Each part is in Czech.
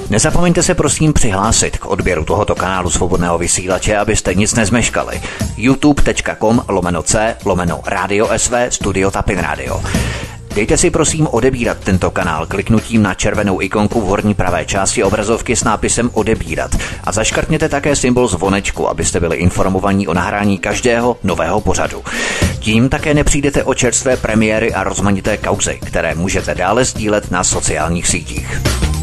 Nezapomeňte se prosím přihlásit k odběru tohoto kanálu Svobodného vysílače, abyste nic nezmeškali. youtube.com/c/Radio SV Studio Tapin Radio. Dejte si prosím odebírat tento kanál kliknutím na červenou ikonku v horní pravé části obrazovky s nápisem odebírat a zaškrtněte také symbol zvonečku, abyste byli informovaní o nahrání každého nového pořadu. Tím také nepřijdete o čerstvé premiéry a rozmanité kauzy, které můžete dále sdílet na sociálních sítích.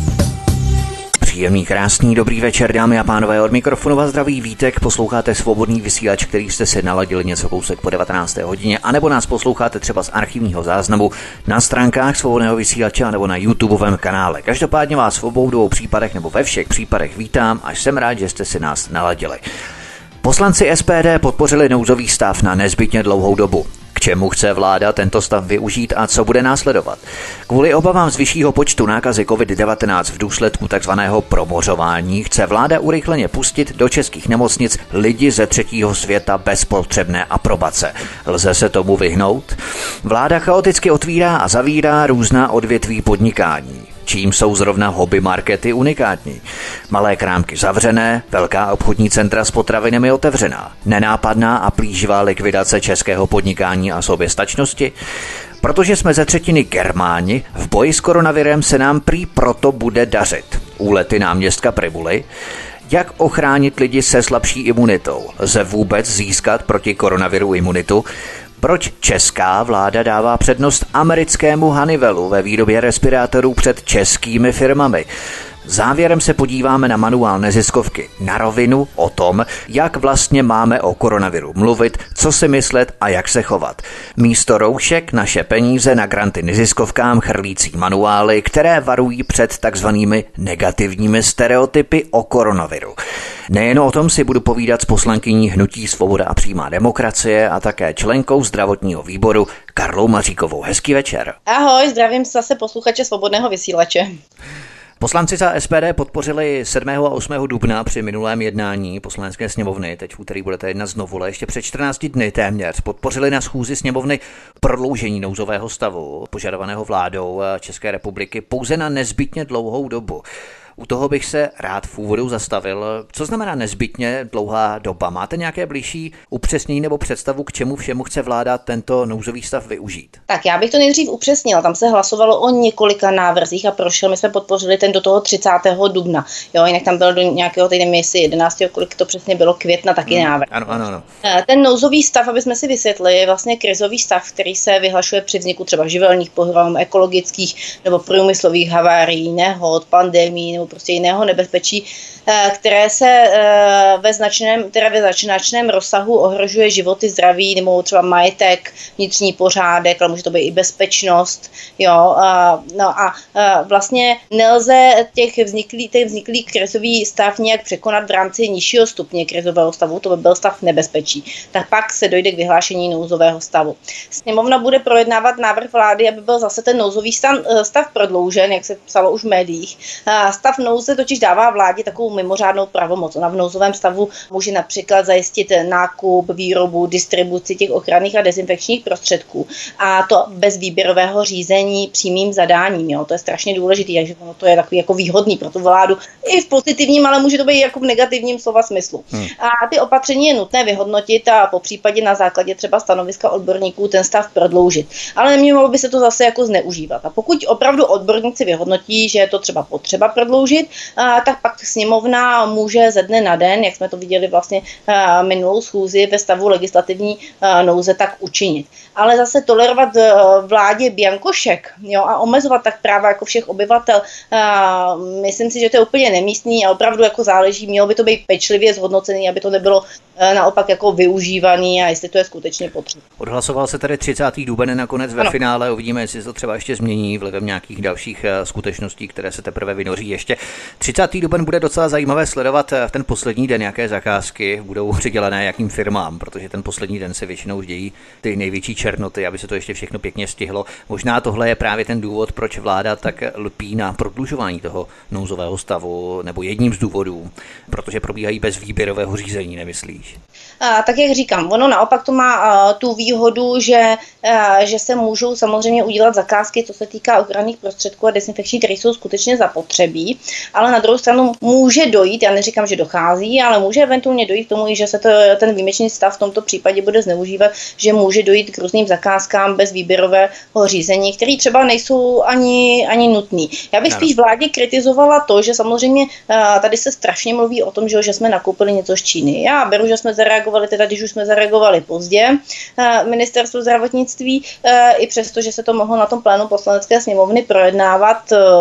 Příjemný, krásný, dobrý večer, dámy a pánové, od mikrofonu vás zdraví Vítek, posloucháte Svobodný vysílač, který jste si naladili něco kousek po 19. hodině, anebo nás posloucháte třeba z archivního záznamu na stránkách Svobodného vysílače nebo na YouTubeovém kanále. Každopádně vás v obou dvou případech nebo ve všech případech vítám a jsem rád, že jste si nás naladili. Poslanci SPD podpořili nouzový stav na nezbytně dlouhou dobu. K čemu chce vláda tento stav využít a co bude následovat? Kvůli obavám z vyššího počtu nákazy COVID-19 v důsledku takzvaného promořování chce vláda urychleně pustit do českých nemocnic lidi ze třetího světa bez potřebné aprobace. Lze se tomu vyhnout? Vláda chaoticky otvírá a zavírá různá odvětví podnikání. Čím jsou zrovna hobby markety unikátní. Malé krámky zavřené, velká obchodní centra s potravinami otevřená, nenápadná a plíživá likvidace českého podnikání a soběstačnosti. Protože jsme ze třetiny Germáni, v boji s koronavirem se nám prý proto bude dařit. Úlety náměstka Primuly. Jak ochránit lidi se slabší imunitou? Lze vůbec získat proti koronaviru imunitu? Proč česká vláda dává přednost americkému Honeywellu ve výrobě respirátorů před českými firmami? Závěrem se podíváme na manuál neziskovky Na rovinu o tom, jak vlastně máme o koronaviru mluvit, co si myslet a jak se chovat. Místo roušek naše peníze na granty neziskovkám chrlící manuály, které varují před takzvanými negativními stereotypy o koronaviru. Nejen o tom si budu povídat s poslankyní Hnutí Svoboda a přímá demokracie a také členkou zdravotního výboru Karlou Maříkovou. Hezký večer. Ahoj, zdravím zase posluchače Svobodného vysílače. Poslanci za SPD podpořili 7. a 8. dubna při minulém jednání Poslanecké sněmovny, teď v úterý budete jednat znovu, ale ještě před 14 dny téměř, podpořili na schůzi sněmovny prodloužení nouzového stavu požadovaného vládou České republiky pouze na nezbytně dlouhou dobu. U toho bych se rád v úvodu zastavil. Co znamená nezbytně dlouhá doba? Máte nějaké blížší upřesnění nebo představu, k čemu všemu chce vláda tento nouzový stav využít? Tak já bych to nejdřív upřesnila. Tam se hlasovalo o několika návrzích a prošel. My jsme podpořili ten do toho 30. dubna. Jo, jinak tam byl do nějakého týdne, jestli 11. kolik to přesně bylo, května taky návrh. Ano. Ten nouzový stav, aby jsme si vysvětlili, je vlastně krizový stav, který se vyhlašuje při vzniku třeba živelních pohrom, ekologických nebo průmyslových havárií, nehod, pandemií, prostě jiného nebezpečí, které se ve značném rozsahu ohrožuje životy, zdraví nebo třeba majetek, vnitřní pořádek, ale může to být i bezpečnost. Jo, vlastně nelze ten vzniklý krizový stav nějak překonat v rámci nižšího stupně krizového stavu, to by byl stav nebezpečí. Tak pak se dojde k vyhlášení nouzového stavu. Sněmovna bude projednávat návrh vlády, aby byl zase ten nouzový stav prodloužen, jak se psalo už v médiích. Stav nouze totiž dává vládě takovou mimořádnou pravomoc. Ona v nouzovém stavu může například zajistit nákup, výrobu, distribuci těch ochranných a dezinfekčních prostředků. A to bez výběrového řízení přímým zadáním. Jo. To je strašně důležité, takže ono to je takový jako výhodný pro tu vládu. I v pozitivním, ale může to být jako v negativním slova smyslu. A ty opatření je nutné vyhodnotit a popřípadě na základě třeba stanoviska odborníků ten stav prodloužit. Ale nemělo by se to zase jako zneužívat. A pokud opravdu odborníci vyhodnotí, že je to třeba potřeba prodloužit, tak pak sněmovna může ze dne na den, jak jsme to viděli vlastně minulou schůzi ve stavu legislativní nouze, tak učinit. Ale zase tolerovat vládě biankošek, jo, a omezovat tak práva jako všech obyvatel, myslím si, že to je úplně nemístný a opravdu jako záleží, mělo by to být pečlivě zhodnocený, aby to nebylo naopak jako využívaný a jestli to je skutečně potřeba. Odhlasoval se tady 30. duben nakonec ve finále, uvidíme, jestli se to třeba ještě změní vlivem nějakých dalších skutečností, které se teprve vynoří ještě. 30. duben bude docela zajímavé sledovat v ten poslední den, jaké zakázky budou přidělené jakým firmám, protože ten poslední den se většinou dějí ty největší černoty, aby se to ještě všechno pěkně stihlo. Možná tohle je právě ten důvod, proč vláda tak lpí na prodlužování toho nouzového stavu, nebo jedním z důvodů, protože probíhají bez výběrového řízení, nemyslíš? Tak jak říkám, ono naopak to má tu výhodu, že se můžou samozřejmě udělat zakázky, co se týká ochranných prostředků a dezinfekčních, které jsou skutečně zapotřebí. ale na druhou stranu může dojít, já neříkám, že dochází, ale může eventuálně dojít k tomu, že se ten výjimečný stav v tomto případě bude zneužívat, že může dojít k různým zakázkám bez výběrového řízení, které třeba nejsou ani nutný. Já bych spíš vládě kritizovala to, že samozřejmě tady se strašně mluví o tom, že jsme nakoupili něco z Číny. Já beru, že jsme zareagovali, teda když už jsme zareagovali pozdě, ministerstvo zdravotnictví, i přesto, že se to mohlo na tom plénu Poslanecké sněmovny projednávat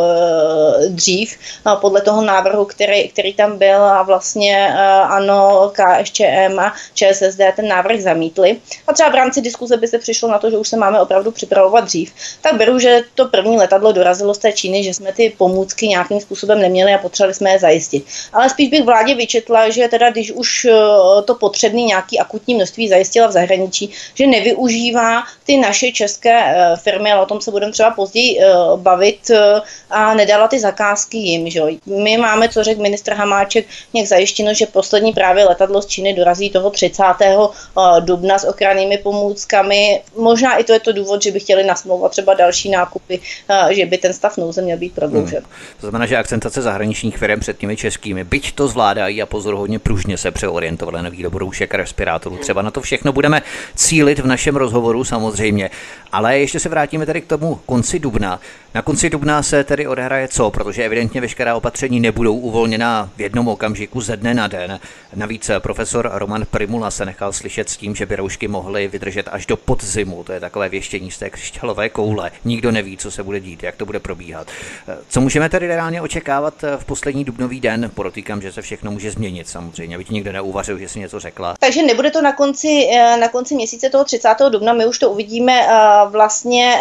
dřív, podle toho návrhu, který tam byl, a vlastně ANO, KSČM a ČSSD ten návrh zamítli. A třeba v rámci diskuze by se přišlo na to, že už se máme opravdu připravovat dřív. Tak beru, že to první letadlo dorazilo z té Číny, že jsme ty pomůcky nějakým způsobem neměli a potřebovali jsme je zajistit. Ale spíš bych vládě vyčetla, že teda když už to potřebné nějaký akutní množství zajistila v zahraničí, že nevyužívá ty naše české firmy, ale o tom se budeme třeba později bavit, a nedala ty zakázky jim. Že? My máme, co řekl ministr Hamáček, nějak zajištěno, že poslední právě letadlo z Číny dorazí toho 30. dubna s ochrannými pomůckami. Možná i to je to důvod, že by chtěli nasmlouvat třeba další nákupy, že by ten stav nouze měl být prodloužen. To znamená, že akcentace zahraničních firm před těmi českými, byť to zvládají a pozoruhodně pružně se přeorientovali na výrobu roušek a respirátorů. Třeba na to všechno budeme cílit v našem rozhovoru samozřejmě. Ale ještě se vrátíme tedy k tomu konci dubna. Na konci dubna se tedy odehraje co? Protože evidentně veškerá opatření nebudou uvolněna v jednom okamžiku ze dne na den. Navíc profesor Roman Prymula se nechal slyšet s tím, že by roušky mohly vydržet až do podzimu. To je takové věštění z té křišťálové koule. Nikdo neví, co se bude dít, jak to bude probíhat. Co můžeme tedy reálně očekávat v poslední dubnový den? Podotýkám, že se všechno může změnit samozřejmě, aby ti nikdo neuvařil, že si něco řekla. Takže nebude to na konci měsíce toho 30. dubna, my už to uvidíme vlastně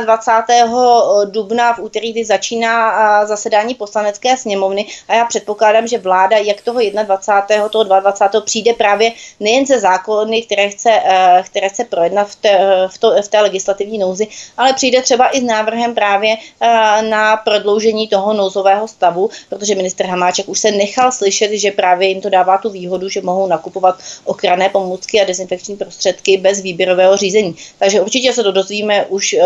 21. dubna v úterý, kdy začíná zasedání Poslanecké sněmovny, a já předpokládám, že vláda jak toho 21. toho 22. přijde právě nejen ze zákony, které chce projednat v té legislativní nouzi, ale přijde třeba i s návrhem právě na prodloužení toho nouzového stavu, protože ministr Hamáček už se nechal slyšet, že právě jim to dává tu výhodu, že mohou nakupovat ochranné pomůcky a dezinfekční prostředky bez výběrového řízení. Takže určitě se to dozvíme už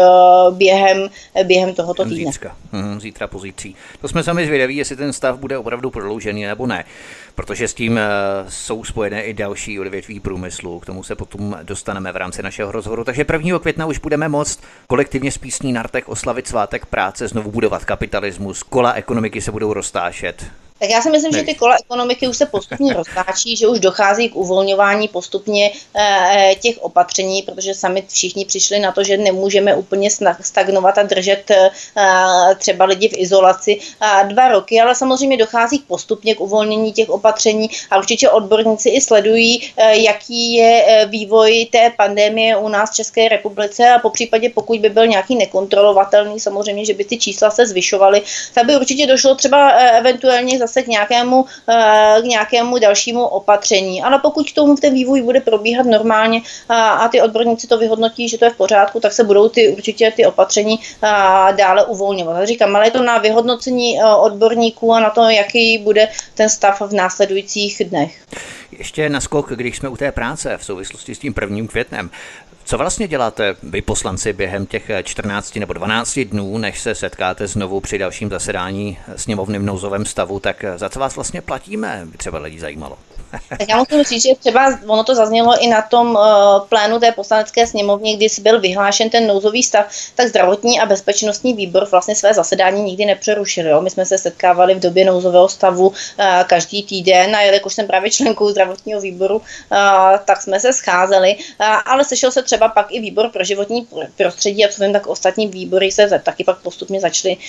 během tohoto týdne. Zítra, pozítří. To jsme sami zvědaví, jestli ten stav bude opravdu prodloužený nebo ne, protože s tím jsou spojené i další odvětví průmyslu. K tomu se potom dostaneme v rámci našeho rozhovoru. Takže 1. května už budeme moct kolektivně s písní na rtech oslavit svátek práce, znovu budovat kapitalismus, kola ekonomiky se budou roztáčet. Tak já si myslím, že ty kola ekonomiky už se postupně roztáčí, že už dochází k uvolňování postupně těch opatření, protože sami všichni přišli na to, že nemůžeme úplně stagnovat a držet třeba lidi v izolaci 2 roky, ale samozřejmě dochází postupně k uvolnění těch opatření a určitě odborníci i sledují, jaký je vývoj té pandemie u nás v České republice, a popřípadě pokud by byl nějaký nekontrolovatelný, samozřejmě, že by ty čísla se zvyšovaly, tak by určitě došlo třeba eventuálně zase k nějakému dalšímu opatření. Ale pokud k tomu ten vývoj bude probíhat normálně a ty odborníci to vyhodnotí, že to je v pořádku, tak se budou určitě ty opatření dále uvolňovat. Tak říkám, ale je to na vyhodnocení odborníků a na to, jaký bude ten stav v následujících dnech. Ještě naskok, když jsme u té práce v souvislosti s tím 1. květnem. Co vlastně děláte vy poslanci během těch 14 nebo 12 dnů, než se setkáte znovu při dalším zasedání sněmovny v nouzovém stavu, tak za co vás vlastně platíme, by třeba lidi zajímalo? Tak já musím říct, že třeba ono to zaznělo i na tom plénu té Poslanecké sněmovny, kdy byl vyhlášen ten nouzový stav, tak zdravotní a bezpečnostní výbor vlastně své zasedání nikdy nepřerušil. Jo? My jsme se setkávali v době nouzového stavu každý týden, a jelikož jsem právě členkou zdravotního výboru, tak jsme se scházeli, ale sešel se třeba pak i výbor pro životní prostředí, a co vím, tak ostatní výbory se taky pak postupně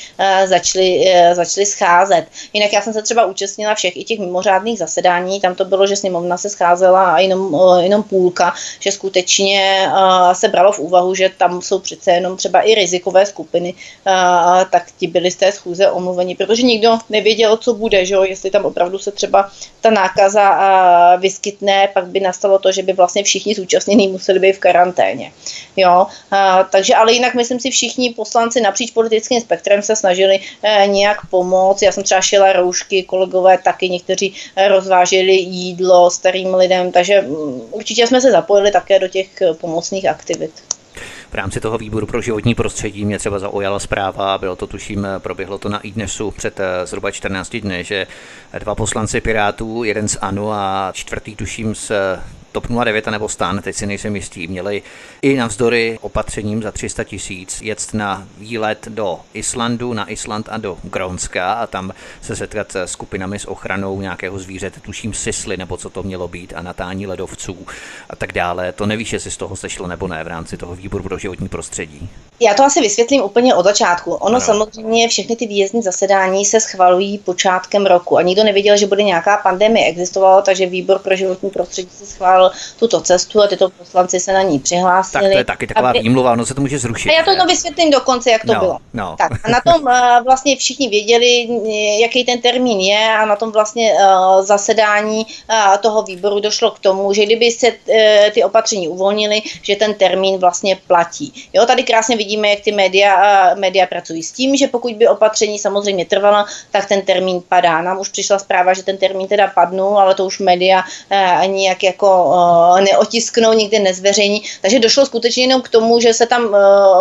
začaly scházet. Jinak já jsem se třeba účastnila všech i těch mimořádných zasedání, tam to bylo, že sněmovna se scházela a jenom půlka, že skutečně se bralo v úvahu, že tam jsou přece jenom třeba i rizikové skupiny, tak ti byli z té schůze omluveni, protože nikdo nevěděl, co bude, že jo? Jestli tam opravdu se třeba ta nákaza vyskytne, pak by nastalo to, že by vlastně všichni zúčastnění museli být v karanténě. Jo? Takže ale jinak myslím si, všichni poslanci napříč politickým spektrem se snažili nějak pomoct. Já jsem třeba šila roušky, kolegové taky, někteří rozváželi jídlo starým lidem, takže určitě jsme se zapojili také do těch pomocných aktivit. V rámci toho výboru pro životní prostředí mě třeba zaujala zpráva, bylo to tuším, proběhlo to na iDnesu před zhruba 14 dny, že 2 poslanci Pirátů, jeden z ANO a 4. tuším z TOP 09 nebo STAN, teď si nejsem jistý, měli i navzdory opatřením za 300 000 jet na výlet do Islandu, na Island a do Grónska a tam se setkat s skupinami s ochranou nějakého zvířete, tuším sisly nebo co to mělo být a natání ledovců a tak dále. To nevíš, jestli z toho sešlo nebo ne v rámci toho výboru pro životní prostředí. Já to asi vysvětlím úplně od začátku. Ono samozřejmě všechny ty výjezdní zasedání se schvalují počátkem roku a nikdo nevěděl, že bude nějaká pandemie existovala, takže výbor pro životní prostředí se schválil tuto cestu a tyto poslanci se na ní přihlásili. Tak to je taky taková výmluva, ono se to může zrušit. A já to vysvětlím dokonce, jak to bylo. Tak a na tom vlastně všichni věděli, jaký ten termín je a na tom vlastně zasedání toho výboru došlo k tomu, že kdyby se ty opatření uvolnily, že ten termín vlastně platí. Jo, tady krásně vidíme, jak ty média pracují s tím, že pokud by opatření samozřejmě trvala, tak ten termín padá. Nám už přišla zpráva, že ten termín teda padnul, ale to už média nijak jako neotisknou, nikdy nezveřejní. Takže došlo skutečně jenom k tomu, že se tam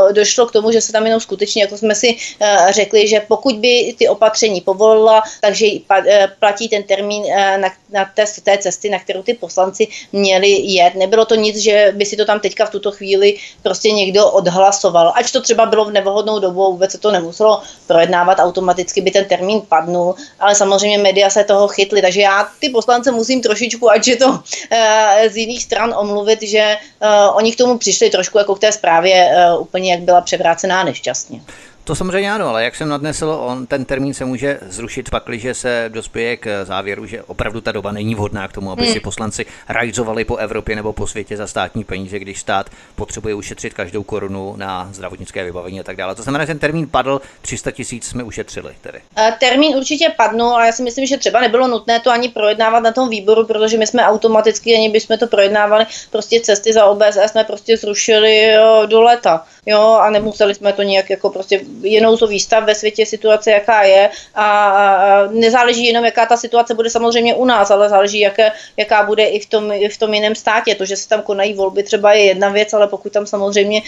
jenom skutečně, jako jsme si řekli, že pokud by ty opatření povolila, takže platí ten termín na té cesty, na kterou ty poslanci měli jet. Nebylo to nic, že by si to tam teďka v tuto chvíli prostě někdo odhlasoval. Ač to třeba bylo v nevhodnou dobu, vůbec se to nemuselo projednávat, automaticky by ten termín padnul, ale samozřejmě média se toho chytly, takže já ty poslance musím trošičku, ať je to z jiných stran omluvit, že oni k tomu přišli trošku jako k té zprávě úplně, jak byla převrácená nešťastně. To samozřejmě ano, ale jak jsem nadnesl, ten termín se může zrušit, pakliže se dospěje k závěru, že opravdu ta doba není vhodná k tomu, aby si poslanci rajzovali po Evropě nebo po světě za státní peníze, když stát potřebuje ušetřit každou korunu na zdravotnické vybavení a tak dále. To znamená, že ten termín padl, 300 000 jsme ušetřili tedy. Termín určitě padnul a já si myslím, že třeba nebylo nutné to ani projednávat na tom výboru, protože my jsme automaticky, ani bychom to projednávali, prostě cesty za OBSE jsme prostě zrušili do léta. Jo, a nemuseli jsme to nějak jako prostě je nouzový stav ve světě, situace jaká je a nezáleží jenom, jaká ta situace bude samozřejmě u nás, ale záleží, jaká bude i v tom jiném státě. To, že se tam konají volby, třeba je jedna věc, ale pokud tam samozřejmě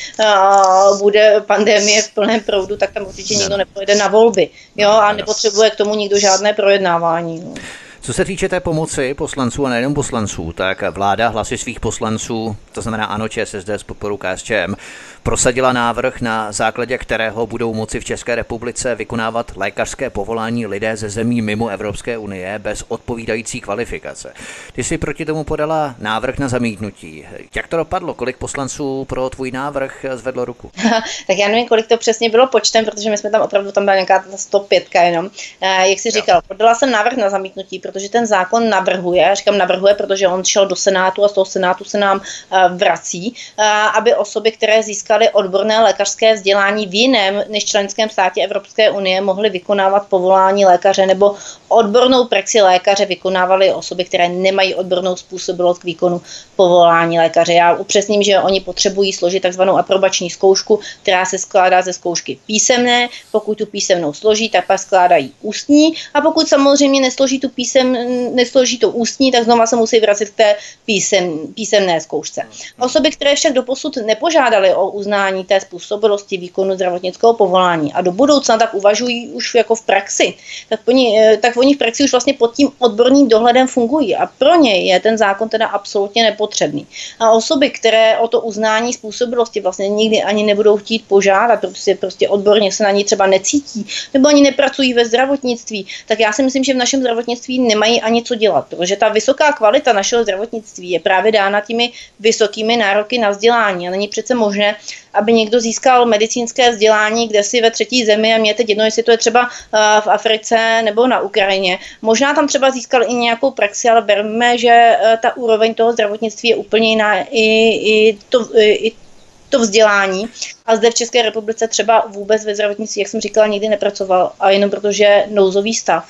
bude pandemie v plném proudu, tak tam určitě nikdo nepojede na volby. Jo, a nepotřebuje k tomu nikdo žádné projednávání. No. Co se týče té pomoci poslanců a nejenom poslanců, tak vláda hlasy svých poslanců, to znamená ANO, ČSSD s podporou KSČM, prosadila návrh, na základě kterého budou moci v České republice vykonávat lékařské povolání lidé ze zemí mimo Evropské unie bez odpovídající kvalifikace. Ty jsi proti tomu podala návrh na zamítnutí. Jak to dopadlo? Kolik poslanců pro tvůj návrh zvedlo ruku? Tak já nevím, kolik to přesně bylo počtem, protože my jsme tam opravdu, tam byla nějaká 105 jenom. Jak jsi říkal, podala jsem návrh na zamítnutí, protože ten zákon navrhuje, protože on šel do Senátu a z toho Senátu se nám vrací, aby osoby, které získaly odborné lékařské vzdělání v jiném než členském státě Evropské unie, mohly vykonávat povolání lékaře nebo odbornou praxi lékaře vykonávaly osoby, které nemají odbornou způsobilost k výkonu povolání lékaře. Já upřesním, že oni potřebují složit takzvanou aprobační zkoušku, která se skládá ze zkoušky písemné. Pokud tu písemnou složí, tak pak skládají ústní, a pokud samozřejmě nesloží to ústní, tak znova se musí vracet k té písemné zkoušce. Osoby, které však doposud nepožádaly o uznání té způsobilosti výkonu zdravotnického povolání a do budoucna tak uvažují už jako v praxi, tak oni v praxi už vlastně pod tím odborným dohledem fungují a pro ně je ten zákon teda absolutně nepotřebný. A osoby, které o to uznání způsobilosti vlastně nikdy ani nebudou chtít požádat, protože prostě odborně se na ní třeba necítí nebo ani nepracují ve zdravotnictví, tak já si myslím, že v našem zdravotnictví nemají ani co dělat, protože ta vysoká kvalita našeho zdravotnictví je právě dána těmi vysokými nároky na vzdělání a není přece možné, aby někdo získal medicínské vzdělání kdesi ve třetí zemi, a mě teď jedno, jestli to je třeba v Africe nebo na Ukrajině. Možná tam třeba získal i nějakou praxi, ale berme, že ta úroveň toho zdravotnictví je úplně jiná, i to vzdělání. a zde v České republice třeba vůbec ve zdravotnictví, jak jsem říkala, nikdy nepracoval a jenom protože nouzový stav,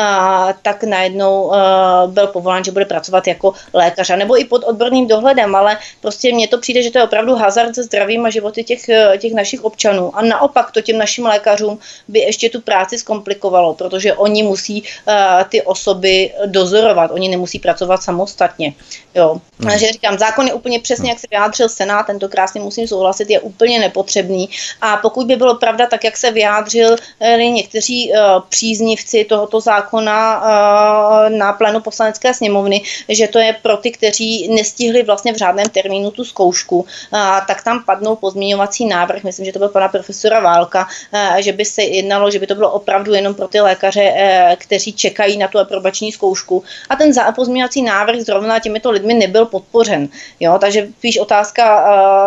tak najednou byl povolán, že bude pracovat jako lékař, nebo i pod odborným dohledem, ale prostě mně to přijde, že to je opravdu hazard se zdravím a životy těch našich občanů. A naopak to těm našim lékařům by ještě tu práci zkomplikovalo, protože oni musí ty osoby dozorovat, oni nemusí pracovat samostatně. Jo. Takže říkám, zákon je úplně přesně, jak se vyjádřil Senát, tento krásně musím souhlasit, je úplně nepotřebný. A pokud by bylo pravda, tak jak se vyjádřil někteří příznivci tohoto zákona na plénu Poslanecké sněmovny, že to je pro ty, kteří nestihli vlastně v řádném termínu tu zkoušku, tak tam padnul pozměňovací návrh, myslím, že to byl pana profesora Válka, že by se jednalo, že by to bylo opravdu jenom pro ty lékaře, kteří čekají na tu aprobační zkoušku. A ten pozměňovací návrh zrovna těmito lidmi nebyl podpořen. Jo, takže spíš otázka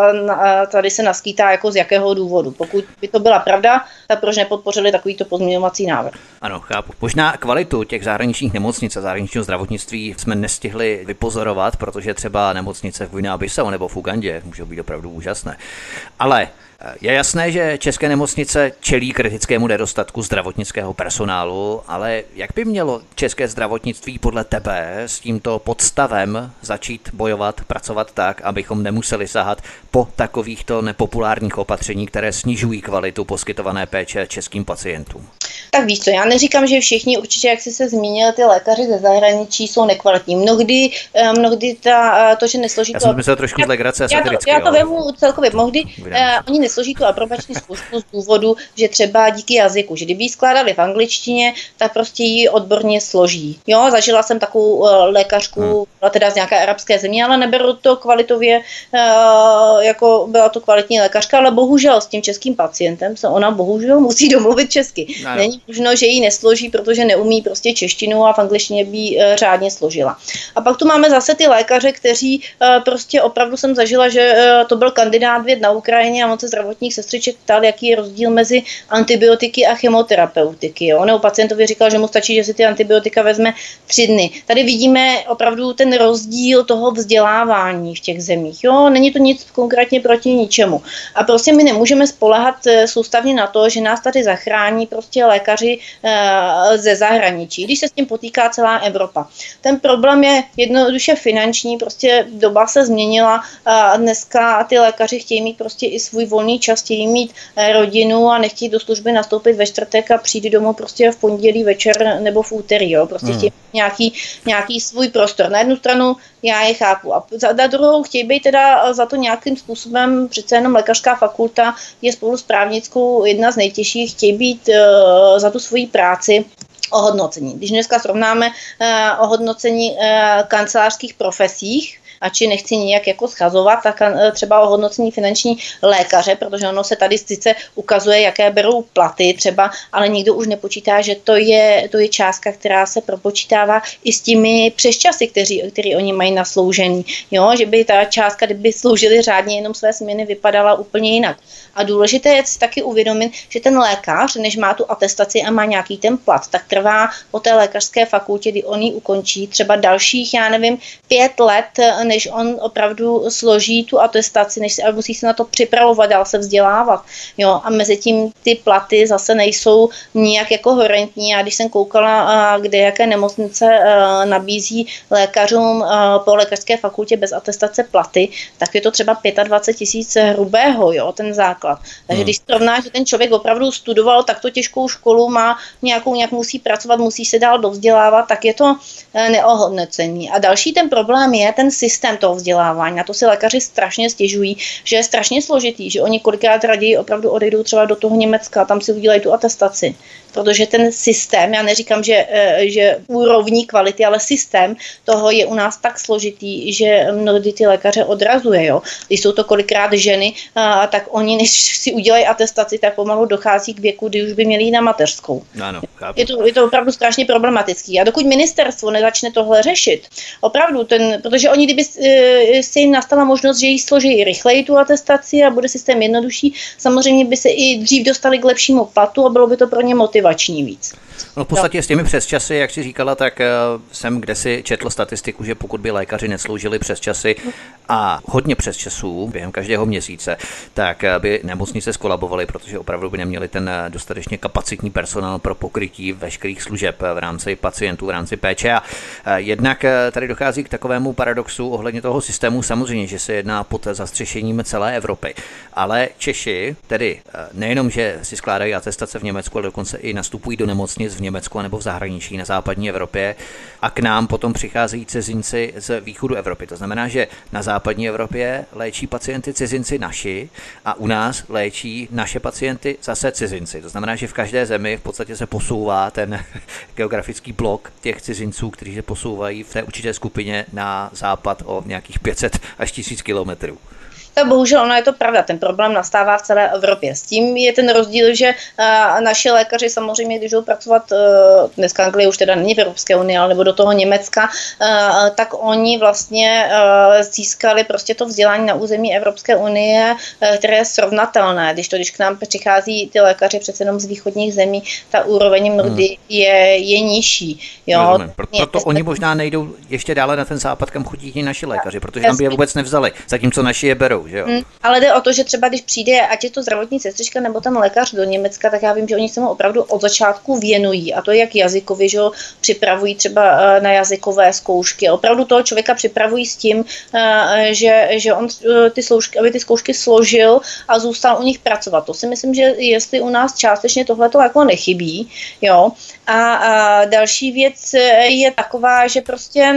tady se naskýtá, jako z jakého důvodu. Pokud by to byla pravda, tak proč nepodpořili takovýto pozměňovací návrh? Ano, chápu. Možná kvalitu těch zahraničních nemocnic a zahraničního zdravotnictví jsme nestihli vypozorovat, protože třeba nemocnice v Guinea-Bissau nebo v Ugandě můžou být opravdu úžasné. Ale je jasné, že české nemocnice čelí kritickému nedostatku zdravotnického personálu, ale jak by mělo české zdravotnictví podle tebe s tímto podstavem začít bojovat, pracovat tak, abychom nemuseli sahat po takovýchto nepopulárních opatření, které snižují kvalitu poskytované péče českým pacientům? Tak víš co, já neříkám, že všichni určitě, jak jsi se zmínil, ty lékaři ze zahraničí jsou nekvalitní. Mnohdy to, že nesloží... Já jsem myslel trošku z legrace a satiricky. Já to vemu celkově. Mnohdy oni nesloží tu aprobační zkoušku z důvodu, že třeba díky jazyku, že kdyby ji skládali v angličtině, tak prostě ji odborně složí. Jo, zažila jsem takovou lékařku, teda z nějaké arabské země, ale neberu to kvalitově, jako byla to kvalitní lékařka, ale bohužel s tím českým pacientem se ona bohužel musí domluvit česky. Není možno, že ji nesloží, protože neumí prostě češtinu a v angličtině by ji řádně složila. A pak tu máme zase ty lékaře, kteří prostě opravdu jsem zažila, že to byl kandidát věd na Ukrajině a on se zdravotních sestřiček ptal, jaký je rozdíl mezi antibiotiky a chemoterapeutiky. Jo? Nebo pacientovi říkal, že mu stačí, že si ty antibiotika vezme 3 dny. Tady vidíme opravdu ten rozdíl toho vzdělávání v těch zemích. Jo? Není to nic konkrétně proti ničemu. A prostě my nemůžeme spoléhat soustavně na to, že nás tady zachrání prostě lékaři ze zahraničí, když se s tím potýká celá Evropa. Ten problém je jednoduše finanční, prostě doba se změnila a dneska ty lékaři chtějí mít prostě i svůj volný čas, chtějí mít rodinu a nechtějí do služby nastoupit ve čtvrtek a přijít domů prostě v pondělí večer nebo v úterý. Jo? Prostě chtějí nějaký svůj prostor. Na jednu stranu já je chápu. A na druhou chtějí být teda za to nějakým způsobem, přece jenom lékařská fakulta je spolu s právnickou jedna z nejtěžších, chtějí být za tu svoji práci ohodnocení. Když dneska srovnáme ohodnocení kancelářských profesích, ači nechci nijak jako schazovat, tak třeba ohodnocení finanční lékaře, protože ono se tady sice ukazuje, jaké berou platy třeba, ale nikdo už nepočítá, že to je částka, která se propočítává i s těmi přesčasy, který oni mají nasloužený. Jo? Že by ta částka, kdyby sloužili řádně jenom své směny, vypadala úplně jinak. A důležité je si taky uvědomit, že ten lékař, než má tu atestaci a má nějaký ten plat, tak trvá po té lékařské fakultě, kdy on ji ukončí, třeba dalších, 5 let, než on opravdu složí tu atestaci, ale musí se na to připravovat, dál se vzdělávat. Jo? A mezi tím ty platy zase nejsou nijak jako horentní. A když jsem koukala, kde jaké nemocnice nabízí lékařům po lékařské fakultě bez atestace platy, tak je to třeba 25 000 hrubého, jo, ten základ. Takže když srovnáš, že ten člověk opravdu studoval takto těžkou školu, má nějak musí pracovat, musí se dál dovzdělávat, tak je to neohodnocení. A další ten problém je ten systém toho vzdělávání. Na to si lékaři strašně stěžují, že je strašně složitý, že oni kolikrát raději opravdu odejdou třeba do toho Německa, tam si udělají tu atestaci. Protože ten systém, já neříkám, že úrovní kvality, ale systém toho je u nás tak složitý, že mnohdy ty lékaře odrazuje. Jo? Když jsou to kolikrát ženy, tak oni, než si udělají atestaci, tak pomalu dochází k věku, kdy už by měli jít na mateřskou. Ano, je to opravdu strašně problematický. A dokud ministerstvo nezačne tohle řešit, opravdu, protože oni kdyby se jim nastala možnost, že ji složí rychleji tu atestaci a bude systém jednodušší, samozřejmě by se i dřív dostali k lepšímu platu a bylo by to pro ně motivační víc. No v podstatě s těmi přesčasy, jak jsi říkala, tak jsem kdesi četl statistiku, že pokud by lékaři nesloužili přesčasy a hodně přesčasů během každého měsíce, tak by nemocnice skolabovaly, protože opravdu by neměli ten dostatečně kapacitní personál pro pokrytí veškerých služeb v rámci pacientů, v rámci péče. A jednak tady dochází k takovému paradoxu ohledně toho systému, samozřejmě, že se jedná pod zastřešením celé Evropy. Ale Češi, tedy nejenom, že si skládají atestace v Německu, ale dokonce i nastupují do nemocnic v Německu nebo v zahraničí na západní Evropě a k nám potom přicházejí cizinci z východu Evropy. To znamená, že na západní Evropě léčí pacienty cizinci naši a u nás léčí naše pacienty zase cizinci. To znamená, že v každé zemi v podstatě se posouvá ten geografický blok těch cizinců, kteří se posouvají v té určité skupině na západ o nějakých 500 až 1000 kilometrů. Tak bohužel ono je to pravda, ten problém nastává v celé Evropě. S tím je ten rozdíl, že naši lékaři samozřejmě, když jdou pracovat, dneska Anglie už teda není v Evropské unii, ale nebo do toho Německa, tak oni vlastně získali prostě to vzdělání na území Evropské unie, které je srovnatelné. Když k nám přichází ty lékaři přece jenom z východních zemí, ta úroveň mnohdy je nižší. Jo? Proto oni možná nejdou ještě dále na ten západ, kam chodí ti naši lékaři, protože tam by je vůbec nevzali, zatímco naši je berou. Ale jde o to, že třeba když přijde, ať je to zdravotní sestřička nebo ten lékař do Německa, tak já vím, že oni se mu opravdu od začátku věnují. A to jak jazykově, že ho připravují třeba na jazykové zkoušky. A opravdu toho člověka připravují s tím, že on aby ty zkoušky složil a zůstal u nich pracovat. To si myslím, že jestli u nás částečně tohleto jako nechybí. Jo. A další věc je taková, že prostě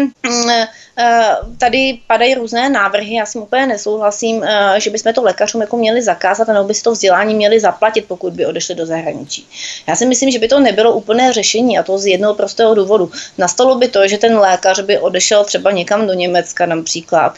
tady padají různé návrhy, já s tím úplně nesouhlasím, že bychom to lékařům jako měli zakázat a nebo by si to vzdělání měli zaplatit, pokud by odešli do zahraničí. Já si myslím, že by to nebylo úplné řešení a to z jednoho prostého důvodu. Nastalo by to, že ten lékař by odešel třeba někam do Německa například.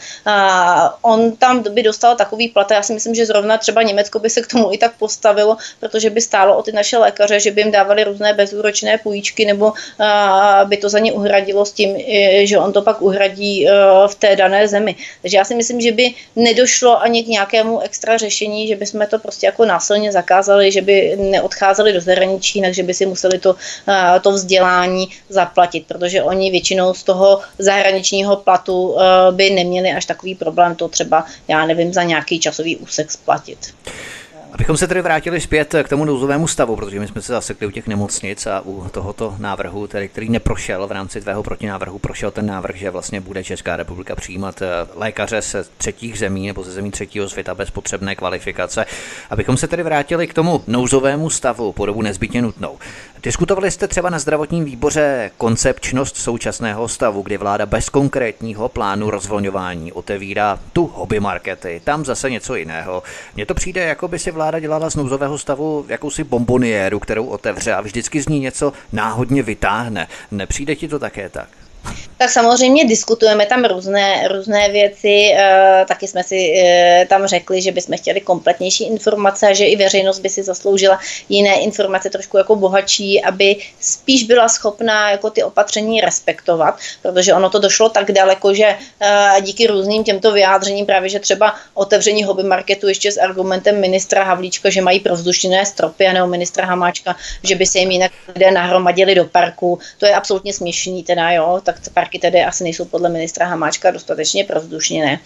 On tam by dostal takový plat, já si myslím, že zrovna třeba Německo by se k tomu i tak postavilo, protože by stálo o ty naše lékaře, že by jim dávali různé bezúročné půjčky nebo by to za ně uhradilo s tím, že on to pak uhradí v té dané zemi. Takže já si myslím, že by nedošlo ani k nějakému extra řešení, že bychom to prostě jako násilně zakázali, že by neodcházeli do zahraničí, takže by si museli to vzdělání zaplatit, protože oni většinou z toho zahraničního platu by neměli až takový problém to třeba, já nevím, za nějaký časový úsek splatit. Abychom se tedy vrátili zpět k tomu nouzovému stavu, protože my jsme se zasekli u těch nemocnic a u tohoto návrhu, tedy, který neprošel v rámci tvého protinávrhu, prošel ten návrh, že vlastně bude Česká republika přijímat lékaře ze třetích zemí nebo ze zemí třetího světa bez potřebné kvalifikace. Abychom se tedy vrátili k tomu nouzovému stavu po dobu nezbytně nutnou. Diskutovali jste třeba na zdravotním výboře koncepčnost současného stavu, kdy vláda bez konkrétního plánu rozvolňování otevírá tu hobby markety, tam zase něco jiného. Mně to přijde, jako by si vláda dělala z nouzového stavu jakousi bomboniéru, kterou otevře a vždycky z ní něco náhodně vytáhne. Nepřijde ti to také tak? Tak samozřejmě diskutujeme tam různé věci, taky jsme si tam řekli, že bychom chtěli kompletnější informace a že i veřejnost by si zasloužila jiné informace trošku jako bohatší, aby spíš byla schopná jako ty opatření respektovat, protože ono to došlo tak daleko, že díky různým těmto vyjádřením právě, že třeba otevření hobby marketu ještě s argumentem ministra Havlíčka, že mají provzdušněné stropy, a nebo ministra Hamáčka, že by se jim jinak lidé nahromadili do parku, to je absolutně směšný teda, jo, tak parky tedy asi nejsou podle ministra Hamáčka dostatečně provzdušněné.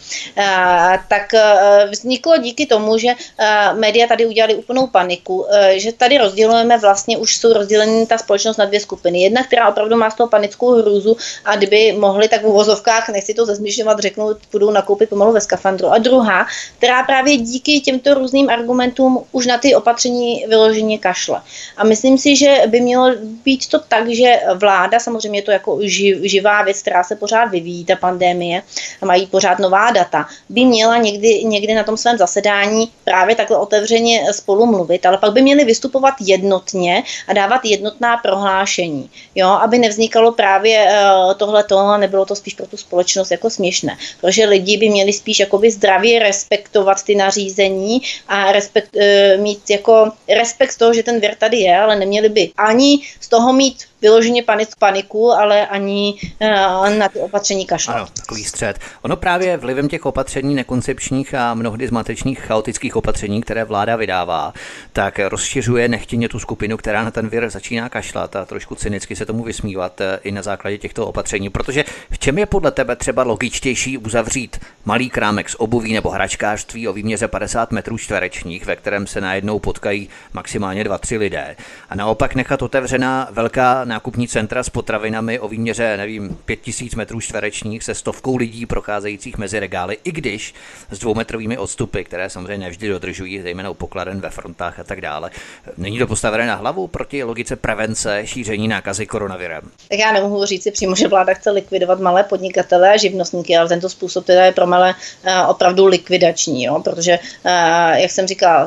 Tak vzniklo díky tomu, že média tady udělali úplnou paniku, že tady rozdělujeme vlastně, už jsou rozděleny ta společnost na dvě skupiny. Jedna, která opravdu má z toho panickou hrůzu a kdyby mohli, tak v uvozovkách, nechci to zesměšňovat, řeknou, budou nakoupit pomalu ve skafandru. A druhá, která právě díky těmto různým argumentům už na ty opatření vyloženě kašle. A myslím si, že by mělo být to tak, že vláda, samozřejmě je to jako živá věc, která se pořád vyvíjí, ta pandemie, a mají pořád nová data, by měla někdy na tom svém zasedání právě takhle otevřeně spolu mluvit, ale pak by měli vystupovat jednotně a dávat jednotná prohlášení, jo, aby nevznikalo právě tohleto a nebylo to spíš pro tu společnost jako směšné, protože lidi by měli spíš jakoby zdravě respektovat ty nařízení a mít jako respekt z toho, že ten vir tady je, ale neměli by ani z toho mít vyloženě paniku, ale ani na ty opatření kašlat. Ano, takový střed. Ono právě vlivem těch opatření nekoncepčních a mnohdy zmatečných chaotických opatření, které vláda vydává, tak rozšiřuje nechtěně tu skupinu, která na ten vir začíná kašlat a trošku cynicky se tomu vysmívat i na základě těchto opatření. Protože v čem je podle tebe třeba logičtější uzavřít malý krámek s obuví nebo hračkářství o výměře 50 metrů čtverečních, ve kterém se najednou potkají maximálně 2-3 lidé, a naopak nechat otevřená velká nákupní centra s potravinami o výměře, nevím, 5000 metrů čtverečních se 100 lidí procházejících mezi regály, i když s 2metrovými odstupy, které samozřejmě nevždy dodržují, zejména u pokladen ve frontách a tak dále. Není to postavené na hlavu proti logice prevence šíření nákazy koronavirem? Tak já nemohu říct si přímo, že vláda chce likvidovat malé podnikatele a živnostníky, ale tento způsob teda je pro malé opravdu likvidační, jo? Protože, jak jsem říkala,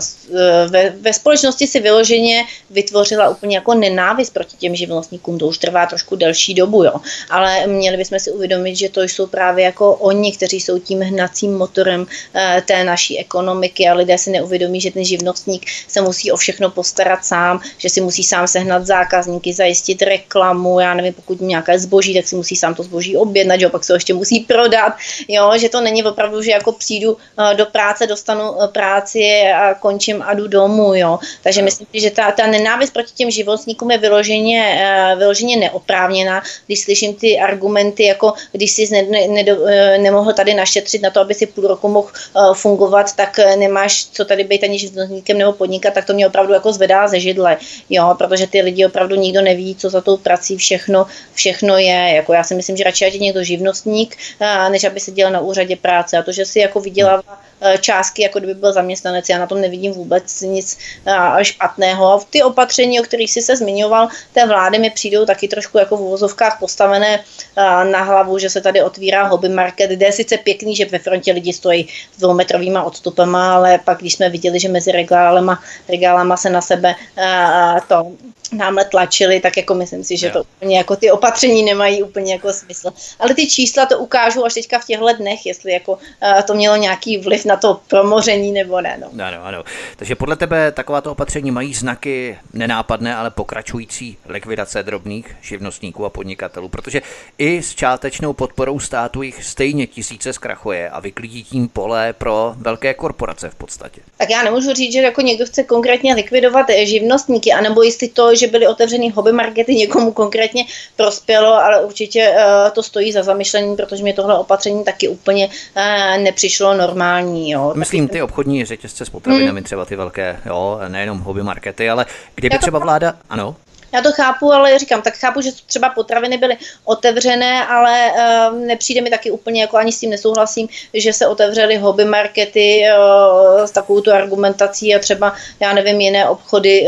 ve společnosti si vyloženě vytvořila úplně jako nenávist proti těm živnostníkům, to už trvá trošku delší dobu, jo? Ale měli bychom si uvědomit, že to jsou právě jako oni, kteří jsou tím hnacím motorem té naší ekonomiky, a lidé si neuvědomí, že ten živnostník se musí o všechno postarat sám, že si musí sám sehnat zákazníky, zajistit reklamu, já nevím, pokud nějaké zboží, tak si musí sám to zboží objednat, jo, pak se ho ještě musí prodat, jo, že to není opravdu, že jako přijdu do práce, dostanu práci a končím a jdu domů, jo. Takže myslím, že ta nenávist proti těm živnostníkům je vyloženě neoprávněná, když slyším ty argumenty, jako když jsi nemohl tady našetřit na to, aby si půl roku mohl fungovat, tak nemáš co tady být ani živnostníkem nebo podnikat, tak to mě opravdu jako zvedá ze židle, jo, protože ty lidi opravdu nikdo neví, co za tou prací všechno je, jako já si myslím, že radši ať je někdo živnostník, než aby se dělal na úřadě práce, a to, že si jako vydělává částky, jako kdyby byl zaměstnanec, já na tom nevidím vůbec nic špatného. A ty opatření, o kterých jsi se zmiňoval, té vlády mi přijdou taky trošku jako v uvozovkách postavené na hlavu, že se tady otvírá hobby market, kde je sice pěkný, že ve frontě lidi stojí s 2metrovýma odstupama, ale pak když jsme viděli, že mezi regálama se na sebe to námhle tlačili, tak jako myslím si, že to úplně jako ty opatření nemají úplně jako smysl. Ale ty čísla to ukážou až teďka v těchto dnech, jestli jako to mělo nějaký vliv na to promoření nebo ne. No. Ano. Takže podle tebe takováto opatření mají znaky nenápadné, ale pokračující likvidace drobných živnostníků a podnikatelů, protože i s částečnou podporou státu jich stejně tisíce zkrachuje a vyklidí tím pole pro velké korporace v podstatě. Tak já nemůžu říct, že jako někdo chce konkrétně likvidovat živnostníky, anebo jestli to, že byly otevřený hobby markety, někomu konkrétně prospělo, ale určitě to stojí za zamyšlení, protože mě tohle opatření taky úplně nepřišlo normální. Jo. Myslím ty obchodní řetězce s potravinami, třeba ty velké, jo, nejenom hobby markety, ale kdyby třeba vláda, ano. Já to chápu, ale říkám, tak chápu, že třeba potraviny byly otevřené, ale nepřijde mi taky úplně, jako ani s tím nesouhlasím, že se otevřely hobby markety s takovou tu argumentací a třeba, já nevím, jiné obchody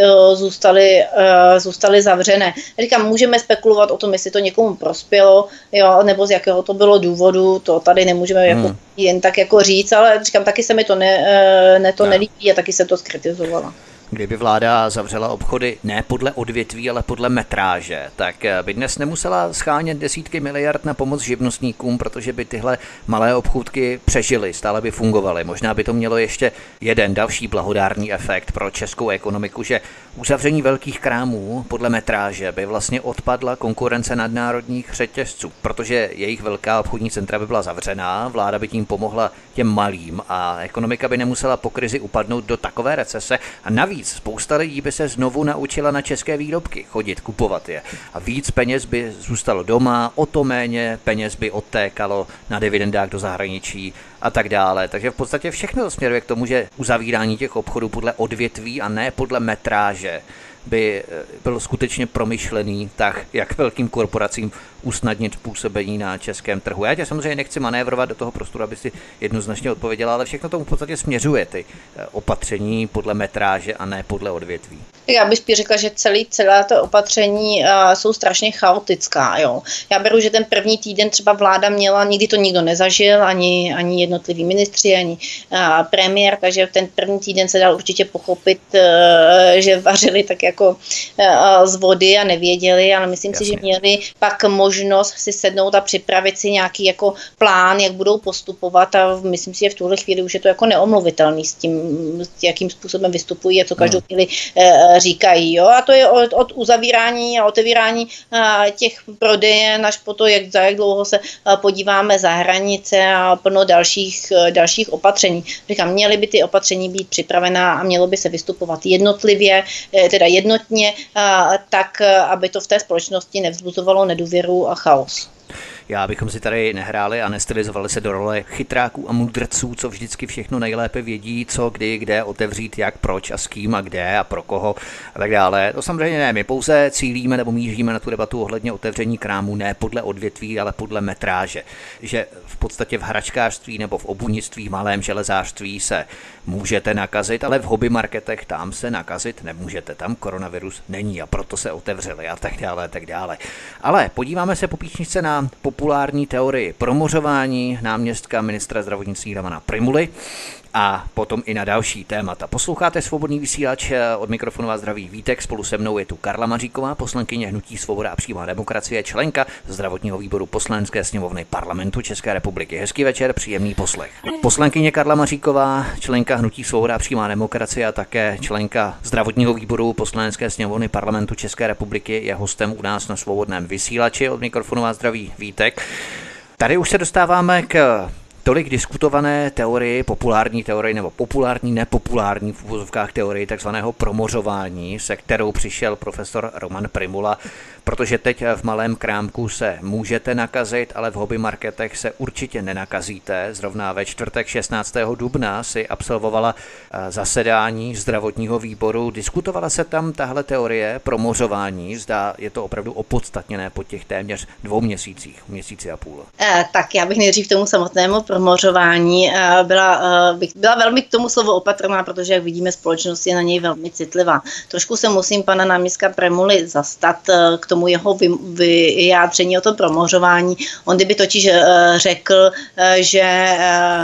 zůstaly zavřené. Říkám, můžeme spekulovat o tom, jestli to někomu prospělo, jo, nebo z jakého to bylo důvodu, to tady nemůžeme jako jen tak jako říct, ale říkám, taky se mi to nelíbí a taky se to zkritizovala. Kdyby vláda zavřela obchody ne podle odvětví, ale podle metráže, tak by dnes nemusela schánět desítky miliard na pomoc živnostníkům, protože by tyhle malé obchůdky přežily, stále by fungovaly. Možná by to mělo ještě jeden další blahodárný efekt pro českou ekonomiku, že uzavření velkých krámů podle metráže by vlastně odpadla konkurence nadnárodních řetězců, protože jejich velká obchodní centra by byla zavřená, vláda by tím pomohla těm malým a ekonomika by nemusela po krizi upadnout do takové recese a navíc spousta lidí by se znovu naučila na české výrobky chodit, kupovat je. A víc peněz by zůstalo doma, o to méně peněz by odtékalo na dividendách do zahraničí a tak dále. Takže v podstatě všechno směruje k tomu, že uzavírání těch obchodů podle odvětví a ne podle metráže by byl skutečně promyšlený tak, jak velkým korporacím usnadnit působení na českém trhu. Já tě samozřejmě nechci manévrovat do toho prostoru, aby si jednoznačně odpověděla, ale všechno tomu v podstatě směřuje ty opatření podle metráže a ne podle odvětví. Já bych spíš řekla, že celá to opatření jsou strašně chaotická. Jo. Já beru, že ten první týden třeba vláda měla, nikdy to nikdo nezažil, ani jednotliví ministři, ani premiér, takže ten první týden se dal určitě pochopit, že vařili tak jako z vody a nevěděli, ale myslím si, že měli pak možnost si sednout a připravit si nějaký jako plán, jak budou postupovat a myslím si, že v tuhle chvíli už je to jako neomluvitelný s tím, jakým způsobem vystupují a co každou chvíli říkají. Jo? A to je od uzavírání a otevírání těch prodejen až po to, za jak dlouho se podíváme za hranice a plno dalších opatření. Říkám, měly by ty opatření být připravená a mělo by se vystupovat jednotlivě, teda jednotně, tak, aby to v té společnosti nevzbuzovalo nedůvěru a chaos. Já bychom si tady nehráli a nestylizovali se do role chytráků a mudrců, co vždycky všechno nejlépe vědí, co, kdy, kde otevřít, jak, proč a s kým a kde a pro koho a tak dále. To samozřejmě ne, my pouze cílíme nebo míříme na tu debatu ohledně otevření krámů ne podle odvětví, ale podle metráže. Že v podstatě v hračkářství nebo v obuvnictví, v malém železářství se můžete nakazit, ale v hobby marketech tam se nakazit nemůžete. Tam koronavirus není a proto se otevřeli a tak dále, tak dále. Ale podíváme se po písničce na populární teorii promořování náměstka ministra zdravotnictví Romana Prymuly a potom i na další témata. Posloucháte Svobodný vysílač, od mikrofonu vás zdraví Vítek, spolu se mnou je tu Karla Maříková, poslankyně hnutí Svoboda a přímá demokracie, členka zdravotního výboru Poslanecké sněmovny Parlamentu České republiky. Hezký večer, příjemný poslech. Poslankyně Karla Maříková, členka hnutí Svoboda a přímá demokracie a také členka zdravotního výboru Poslanecké sněmovny Parlamentu České republiky, je hostem u nás na Svobodném vysílači, od mikrofonu vás zdraví Vítek. Tady už se dostáváme k tolik diskutované teorii, populární teorii nebo populární, nepopulární v uvozovkách teorii takzvaného promořování, se kterou přišel profesor Roman Prymula, protože teď v malém krámku se můžete nakazit, ale v hobby marketech se určitě nenakazíte. Zrovna ve čtvrtek 16. dubna si absolvovala zasedání zdravotního výboru. Diskutovala se tam tahle teorie promořování, zda je to opravdu opodstatněné po těch téměř 2 měsících, měsíci a půl. Tak já bych nejdřív k tomu samotnému promořování byla velmi k tomu slovu opatrná, protože jak vidíme, společnost je na něj velmi citlivá. Trošku se musím pana náměstka Prymuly zastat k tomu jeho vyjádření o tom promořování. On kdyby totiž řekl, že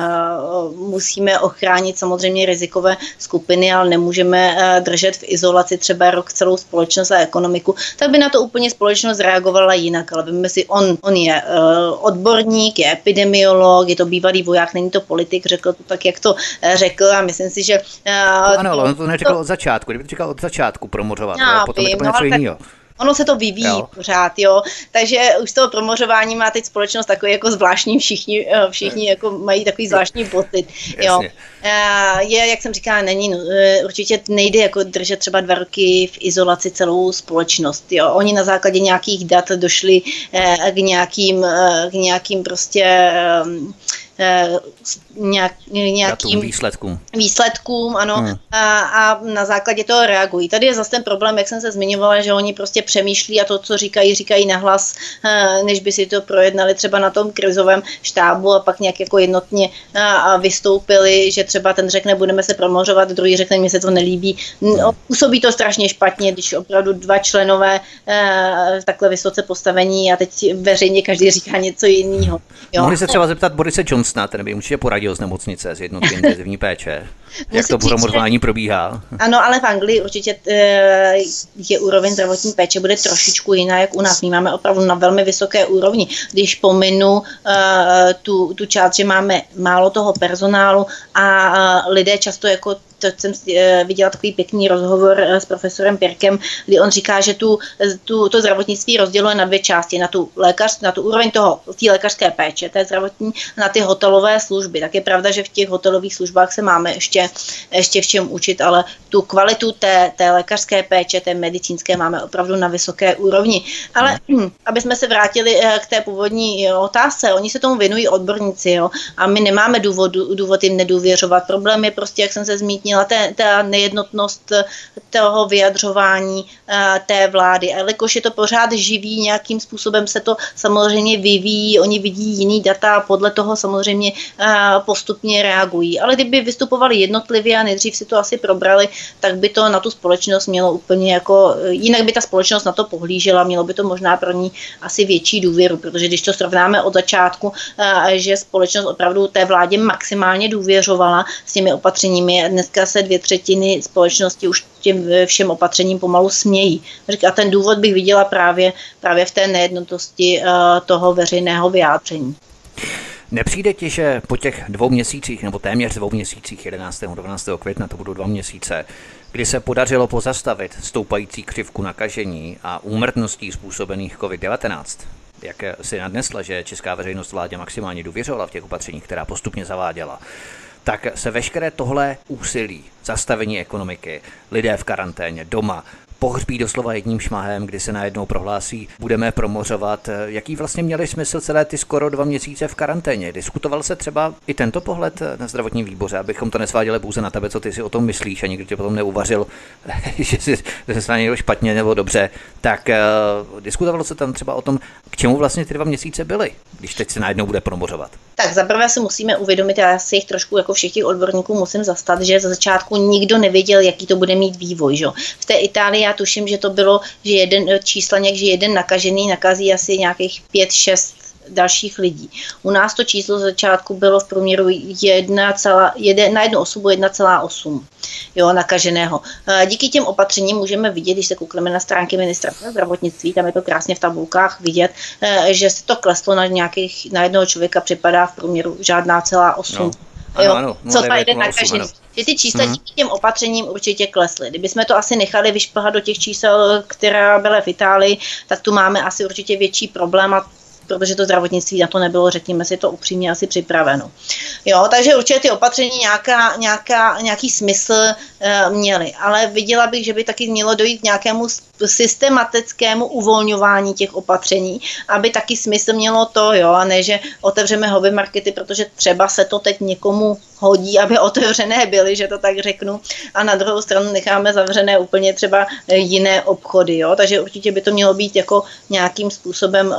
musíme ochránit samozřejmě rizikové skupiny, ale nemůžeme držet v izolaci třeba rok celou společnost a ekonomiku, tak by na to úplně společnost reagovala jinak. Ale víme si, on je odborník, je epidemiolog, je to bývalý voják, není to politik, řekl to tak, jak to řekl a myslím si, že... Ano, ale on to neřekl od začátku, kdyby to říkal od začátku promořovat, potom je to něco jiného. Ono se to vyvíjí pořád, jo. Takže už z toho promořování má teď společnost takový jako zvláštní, všichni jako mají takový zvláštní pocit, jo. Jak jsem říkala, určitě nejde jako držet třeba 2 roky v izolaci celou společnost, jo. Oni na základě nějakých dat došli k nějakým prostě nějakým výsledkům, ano, a na základě toho reagují. Tady je zase ten problém, jak jsem se zmiňovala, že oni prostě přemýšlí a to, co říkají nahlas, než by si to projednali třeba na tom krizovém štábu a pak nějak jako jednotně vystoupili, že třeba ten řekne, budeme se promořovat, druhý řekne, mně se to nelíbí. Působí to strašně špatně, když opravdu 2 členové takhle vysoce postavení a teď veřejně každý říká něco jiného. Mohli se třeba zeptat Borise Johnsona, ten by určitě poradil z nemocnice, z jednotky intenzivní péče. Jak to promořování probíhá? Ano, ale v Anglii určitě je úroveň zdravotní péče bude trošičku jiná, jak u nás. My máme opravdu na velmi vysoké úrovni. Když pominu tu část, že máme málo toho personálu a lidé často jako to jsem viděla takový pěkný rozhovor s profesorem Pirkem, kdy on říká, že to zdravotnictví rozděluje na 2 části, na tu úroveň té lékařské péče, té zdravotní, na ty hotelové služby. Tak je pravda, že v těch hotelových službách se máme ještě v čem učit, ale tu kvalitu té lékařské péče, té medicínské máme opravdu na vysoké úrovni. Ale aby jsme se vrátili k té původní otázce, oni se tomu věnují odborníci, jo, a my nemáme důvod jim nedůvěřovat. Problém je prostě, jak jsem se zmínila, ta nejednotnost toho vyjadřování té vlády. A jelikož je to pořád živý, nějakým způsobem se to samozřejmě vyvíjí, oni vidí jiný data a podle toho samozřejmě postupně reagují. Ale kdyby vystupovali jednotlivě a nejdřív si to asi probrali, tak by to na tu společnost mělo úplně jako, jinak by ta společnost na to pohlížela, mělo by to možná pro ní asi větší důvěru, protože když to srovnáme od začátku, že společnost opravdu té vládě maximálně důvěřovala s těmi opatřeními, dneska se 2/3 společnosti už těm všem opatřením pomalu smějí. A ten důvod bych viděla právě v té nejednotnosti toho veřejného vyjádření. Nepřijde ti, že po těch 2 měsících, nebo téměř 2 měsících, 11. 12. května, to budou 2 měsíce, kdy se podařilo pozastavit stoupající křivku nakažení a úmrtností způsobených COVID-19, jak si nadnesla, že česká veřejnost vládě maximálně důvěřovala v těch opatřeních, která postupně zaváděla, tak se veškeré tohle úsilí, zastavení ekonomiky, lidé v karanténě, doma, pohřbí doslova jedním šmahem, kdy se najednou prohlásí, budeme promořovat. Jaký vlastně měli smysl celé ty skoro 2 měsíce v karanténě? Diskutoval se třeba i tento pohled na zdravotním výboře, abychom to nesváděli pouze na tebe, co ty si o tom myslíš a nikdo tě potom neuvařil, že se stane někdo špatně nebo dobře. Tak diskutovalo se tam třeba o tom, k čemu vlastně ty 2 měsíce byly, když teď se najednou bude promořovat. Tak zaprvé si musíme uvědomit, já si jich trošku jako všech těch odborníků musím zastat, že za začátku nikdo nevěděl, jaký to bude mít vývoj. Že? V té Itálii já tuším, že to bylo, že jeden nakažený nakazí asi nějakých 5-6 dalších lidí. U nás to číslo z začátku bylo v průměru na jednu osobu 1,8 nakaženého. Díky těm opatřením můžeme vidět, když se koukneme na stránky ministerstva zdravotnictví, tam je to krásně v tabulkách vidět, že se to kleslo na jednoho člověka připadá v průměru žádná 0,8. No. Ano, co tady jde nakažený. Že ty čísla díky těm opatřením určitě klesly. Kdybychom to asi nechali vyšplhat do těch čísel, která byla v Itálii, tak tu máme asi určitě větší problém, protože to zdravotnictví na to nebylo, řekněme si to upřímně, asi připraveno. Takže určitě ty opatření nějaký smysl měly, ale viděla bych, že by taky mělo dojít k nějakému systematickému uvolňování těch opatření, aby taky smysl mělo to, a ne, že otevřeme hobby markety, protože třeba se to teď někomu hodí, aby otevřené byly, že to tak řeknu, a na druhou stranu necháme zavřené úplně třeba jiné obchody, takže určitě by to mělo být jako nějakým způsobem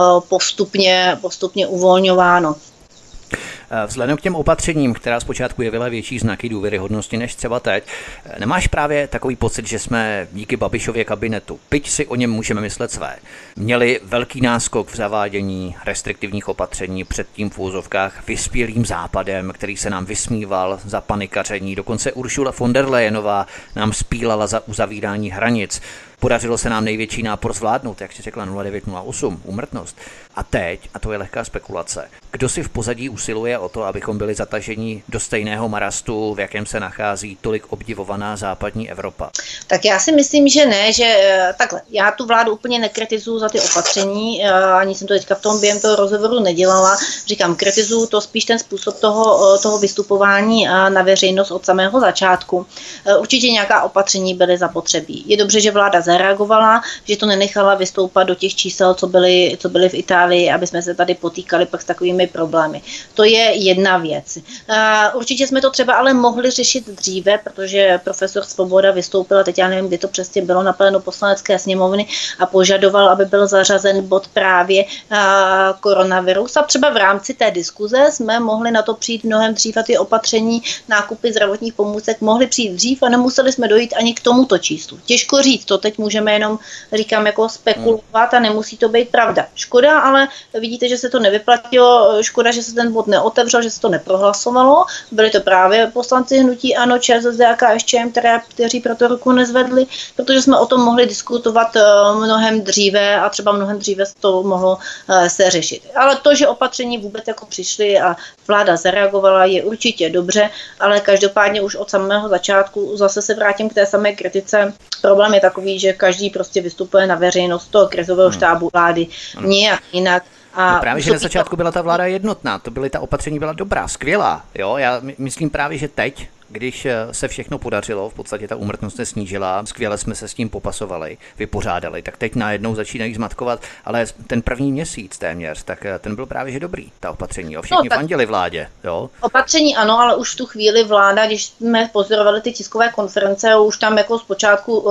postupně uvolňováno. Vzhledem k těm opatřením, která zpočátku jevila větší znaky důvěryhodnosti než třeba teď, nemáš právě takový pocit, že jsme díky Babišově kabinetu, byť si o něm můžeme myslet své, měli velký náskok v zavádění restriktivních opatření před tím v úzovkách vyspělým západem, který se nám vysmíval za panikaření, dokonce Ursula von der Leyenová nám spílala za uzavírání hranic. Podařilo se nám největší nápor zvládnout, jak jsi řekla, 0,908 úmrtnost. A teď, a to je lehká spekulace, kdo si v pozadí usiluje o to, abychom byli zataženi do stejného marastu, v jakém se nachází tolik obdivovaná západní Evropa? Tak já si myslím, že ne, že takhle. Já tu vládu úplně nekritizuju za ty opatření, ani jsem to teďka v tom během toho rozhovoru nedělala. Říkám, kritizuju to spíš ten způsob toho vystupování na veřejnost od samého začátku. Určitě nějaká opatření byly zapotřebí. Je dobře, že vláda zareagovala, že to nenechala vystoupat do těch čísel, co byly v Itálii, aby jsme se tady potýkali pak s takovými problémy. To je jedna věc. Určitě jsme to třeba ale mohli řešit dříve, protože profesor Svoboda vystoupil, teď já nevím, kdy to přesně bylo, na plénu Poslanecké sněmovny a požadoval, aby byl zařazen bod právě koronavirus. A třeba v rámci té diskuze jsme mohli na to přijít mnohem dřív a ty opatření, nákupy zdravotních pomůcek mohly přijít dřív a nemuseli jsme dojít ani k tomuto číslu. Těžko říct, to teď můžeme jenom, říkám, jako spekulovat a nemusí to být pravda. Škoda, ale vidíte, že se to nevyplatilo, škoda, že se ten bod neotevřel, že se to neprohlasovalo. Byli to právě poslanci hnutí ANO, ČSSD a KSČM, kteří pro to ruku nezvedli, protože jsme o tom mohli diskutovat mnohem dříve a třeba mnohem dříve to mohlo se řešit. Ale to, že opatření vůbec jako přišly a vláda zareagovala, je určitě dobře, ale každopádně už od samého začátku zase se vrátím k té samé kritice. Problém je takový, že každý prostě vystupuje na veřejnost toho krizového štábu vlády nějak jinak. A právě, že na začátku byla ta vláda jednotná, ta opatření byla dobrá, skvělá. Já myslím právě, že teď, když se všechno podařilo, v podstatě ta úmrtnost se snížila, skvěle jsme se s tím popasovali, vypořádali, tak teď najednou začínají zmatkovat, ale ten první měsíc téměř, tak ten byl právě že dobrý, ta opatření, všichni fandili vládě. Jo? Opatření ano, ale už v tu chvíli vláda, když jsme pozorovali ty tiskové konference, už tam jako zpočátku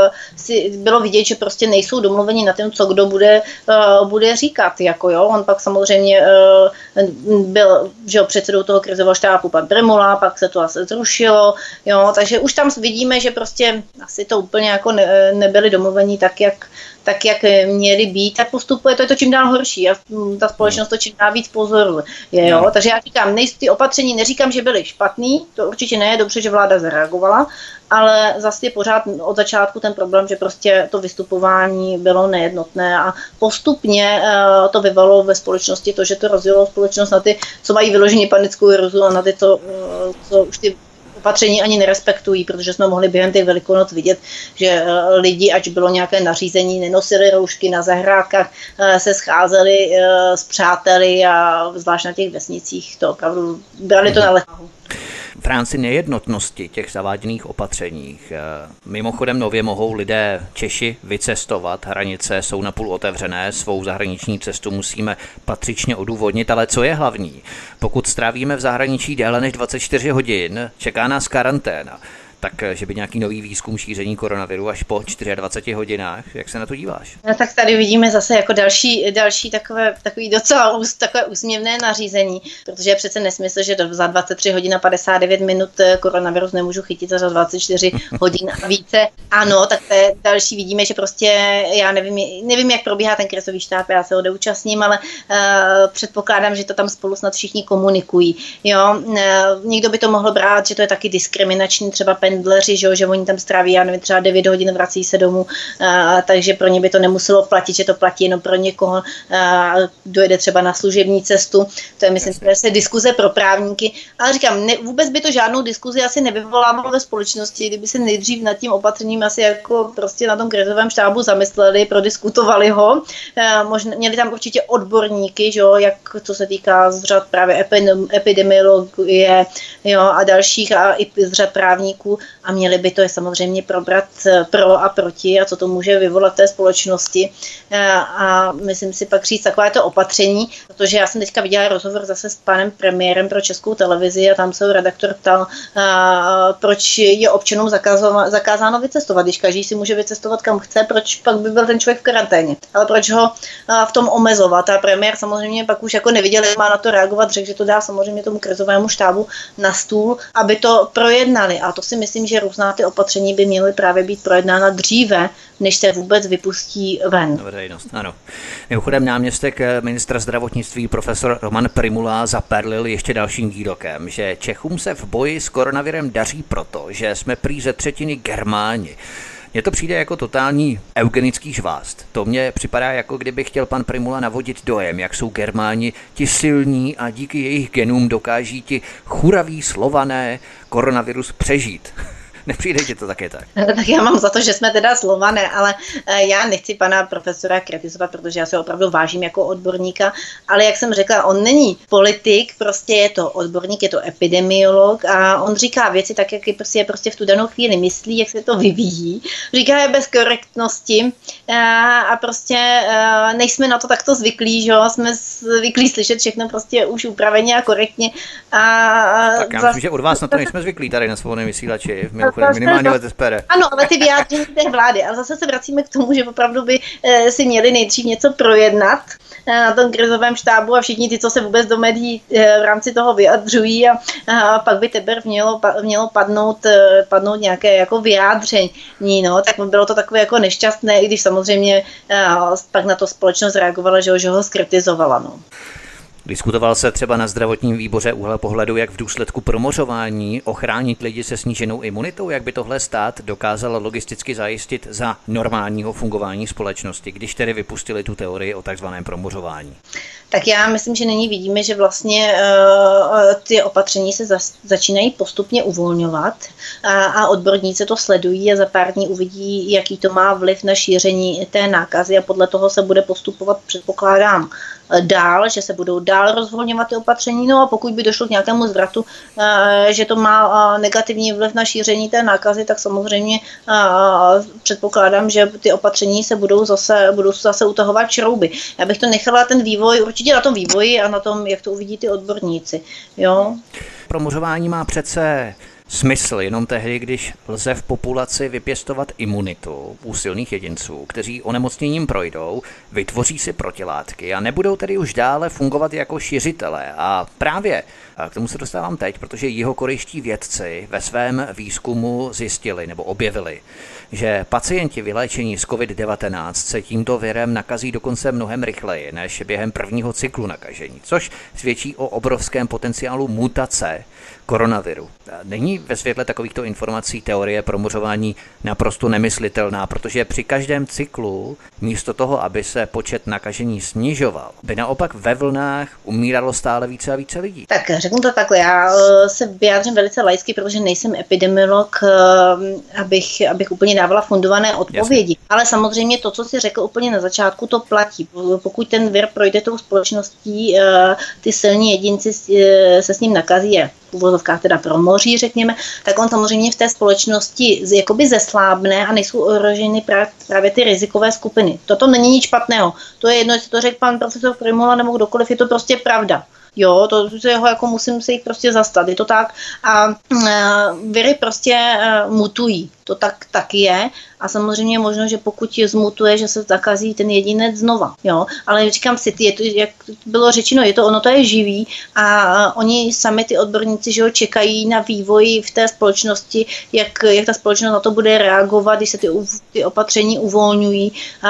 bylo vidět, že prostě nejsou domluveni na tom, co kdo bude říkat, on pak samozřejmě byl předsedou toho krizového štábu pan Prymula, pak se to asi zrušilo, takže už tam vidíme, že prostě asi to úplně jako nebyli domluveni tak, tak, jak měly být, tak postupuje, to je to čím dál horší a ta společnost to čím dál víc pozoruje. Jo? Takže já říkám, ty opatření neříkám, že byly špatný, to určitě ne, je dobře, že vláda zareagovala, ale zase je pořád od začátku ten problém, že prostě to vystupování bylo nejednotné a postupně to vyvolalo ve společnosti to, že to rozdělilo společnost na ty, co mají vyloženě panickou hrůzu a na ty, co už ty opatření ani nerespektují, protože jsme mohli během těch Velikonoc vidět, že lidi, ať bylo nějaké nařízení, nenosili roušky na zahrádkách, se scházeli s přáteli a zvlášť na těch vesnicích to opravdu brali to na lehkou. V rámci nejednotnosti těch zaváděných opatřeních mimochodem nově mohou lidé Češi vycestovat, hranice jsou napůl otevřené, svou zahraniční cestu musíme patřičně odůvodnit, ale co je hlavní? Pokud strávíme v zahraničí déle než 24 hodin, čeká nás karanténa. Tak, že by nějaký nový výzkum šíření koronaviru až po 24 hodinách, jak se na to díváš? No, tak tady vidíme zase jako další takový docela takové úsměvné nařízení, protože je přece nesmysl, že za 23 hodin a 59 minut koronavirus nemůžu chytit za 24 hodin a více. Ano, tak to je další, vidíme, že prostě já nevím, jak probíhá ten krizový štáb, já se ho neúčastním, ale předpokládám, že to tam spolu snad všichni komunikují. Jo? Někdo by to mohl brát, že to je taky diskriminační, třeba pendleři, že oni tam stráví, já nevím, třeba 9 hodin, vrací se domů, takže pro ně by to nemuselo platit, že to platí jenom pro někoho, dojde třeba na služební cestu. To je, myslím, že diskuze pro právníky. Ale říkám, vůbec by to žádnou diskuzi asi nevyvolávalo ve společnosti, kdyby se nejdřív nad tím opatřením asi jako prostě na tom krizovém štábu zamysleli, prodiskutovali ho. Měli tam určitě odborníky, že jo, jak co se týká z řad právě epidemiologie, jo, a dalších a i z řad právníků, a měli by to je samozřejmě probrat pro a proti a co to může vyvolat v té společnosti. A myslím si pak říct takovéto opatření, protože já jsem teďka viděla rozhovor zase s panem premiérem pro Českou televizi a tam se redaktor ptal, proč je občanům zakázáno vycestovat, když každý si může vycestovat kam chce, proč pak by byl ten člověk v karanténě, ale proč ho v tom omezovat. A premiér samozřejmě pak už jako neviděl, jak má na to reagovat, řekl, že to dá samozřejmě tomu krizovému štábu na stůl, aby to projednali. A to si myslím, že různá ty opatření by měly právě být projednána dříve, než se vůbec vypustí ven. Veřejnost, ano. Mimochodem náměstek ministra zdravotnictví profesor Roman Prymula zaperlil ještě dalším výrokem, že Čechům se v boji s koronavirem daří proto, že jsme prý ze třetiny Germáni. Mně to přijde jako totální eugenický žvást. To mně připadá, jako kdyby chtěl pan Prymula navodit dojem, jak jsou Germáni ti silní a díky jejich genům dokáží ti churaví Slované koronavirus přežít. Nepřijde ti to také tak? Tak já mám za to, že jsme teda Slované, ale já nechci pana profesora kritizovat, protože já se opravdu vážím jako odborníka, ale jak jsem řekla, on není politik, prostě je to odborník, je to epidemiolog a on říká věci tak, jak je prostě v tu danou chvíli myslí, jak se to vyvíjí. Říká je bez korektnosti a prostě nejsme na to takto zvyklí, že jo, jsme zvyklí slyšet všechno prostě už upraveně a korektně. Tak já myslím, že od vás na to nejsme zvyklí tady na Svobodném vysílači. Minimálně od SPD. Ano, ale ty vyjádření té vlády. Ale zase se vracíme k tomu, že opravdu by si měli nejdřív něco projednat na tom krizovém štábu a všichni ty, co se vůbec do médií v rámci toho vyjadřují a pak by teprve mělo padnout nějaké jako vyjádření. No, tak bylo to takové jako nešťastné, i když samozřejmě pak na to společnost reagovala, že ho skritizovala. No. Diskutoval se třeba na zdravotním výboře úhel pohledu, jak v důsledku promořování ochránit lidi se sníženou imunitou, jak by tohle stát dokázal logisticky zajistit za normálního fungování společnosti, když tedy vypustili tu teorii o takzvaném promořování. Tak já myslím, že nyní vidíme, že vlastně ty opatření se začínají postupně uvolňovat a odborníci to sledují a za pár dní uvidí, jaký to má vliv na šíření té nákazy a podle toho se bude postupovat, předpokládám, dál, že se budou dál rozvolňovat ty opatření, no a pokud by došlo k nějakému zvratu, že to má negativní vliv na šíření té nákazy, tak samozřejmě předpokládám, že ty opatření se budou zase utahovat šrouby. Já bych to nechala ten vývoj, určitě na tom vývoji a na tom, jak to uvidí ty odborníci. Jo? Promořování má přece smysl jenom tehdy, když lze v populaci vypěstovat imunitu u silných jedinců, kteří onemocněním projdou, vytvoří si protilátky a nebudou tedy už dále fungovat jako šiřitelé. A právě k tomu se dostávám teď, protože jihokorejští vědci ve svém výzkumu zjistili nebo objevili, že pacienti vyléčení z COVID-19 se tímto virem nakazí dokonce mnohem rychleji než během prvního cyklu nakažení, což svědčí o obrovském potenciálu mutace koronaviru. Není ve světle takovýchto informací teorie promořování naprosto nemyslitelná, protože při každém cyklu místo toho, aby se počet nakažení snižoval, by naopak ve vlnách umíralo stále více a více lidí. Tak řeknu to takhle, já se vyjádřím velice laicky, protože nejsem epidemiolog, abych úplně dávala fundované odpovědi. Jasně. Ale samozřejmě to, co jsi řekl úplně na začátku, to platí. Pokud ten vir projde tou společností, ty silní jedinci se s ním nakazí, v uvozovkách teda promoří, řekněme, tak on samozřejmě v té společnosti jakoby zeslábne a nejsou ohroženy právě ty rizikové skupiny. Toto není nic špatného. To je jedno, jestli to řekl pan profesor Primola nebo kdokoliv, je to prostě pravda. Jo, to jeho jako musím se jich prostě zastat, je to tak. A viry prostě mutují, to tak je. A samozřejmě je možno, že pokud zmutuje, že se zakazí ten jedinec znova. Jo, ale říkám si, je to, jak bylo řečeno, ono to je živý a oni sami ty odborníci, že ho čekají na vývoj v té společnosti, jak ta společnost na to bude reagovat, když se ty opatření uvolňují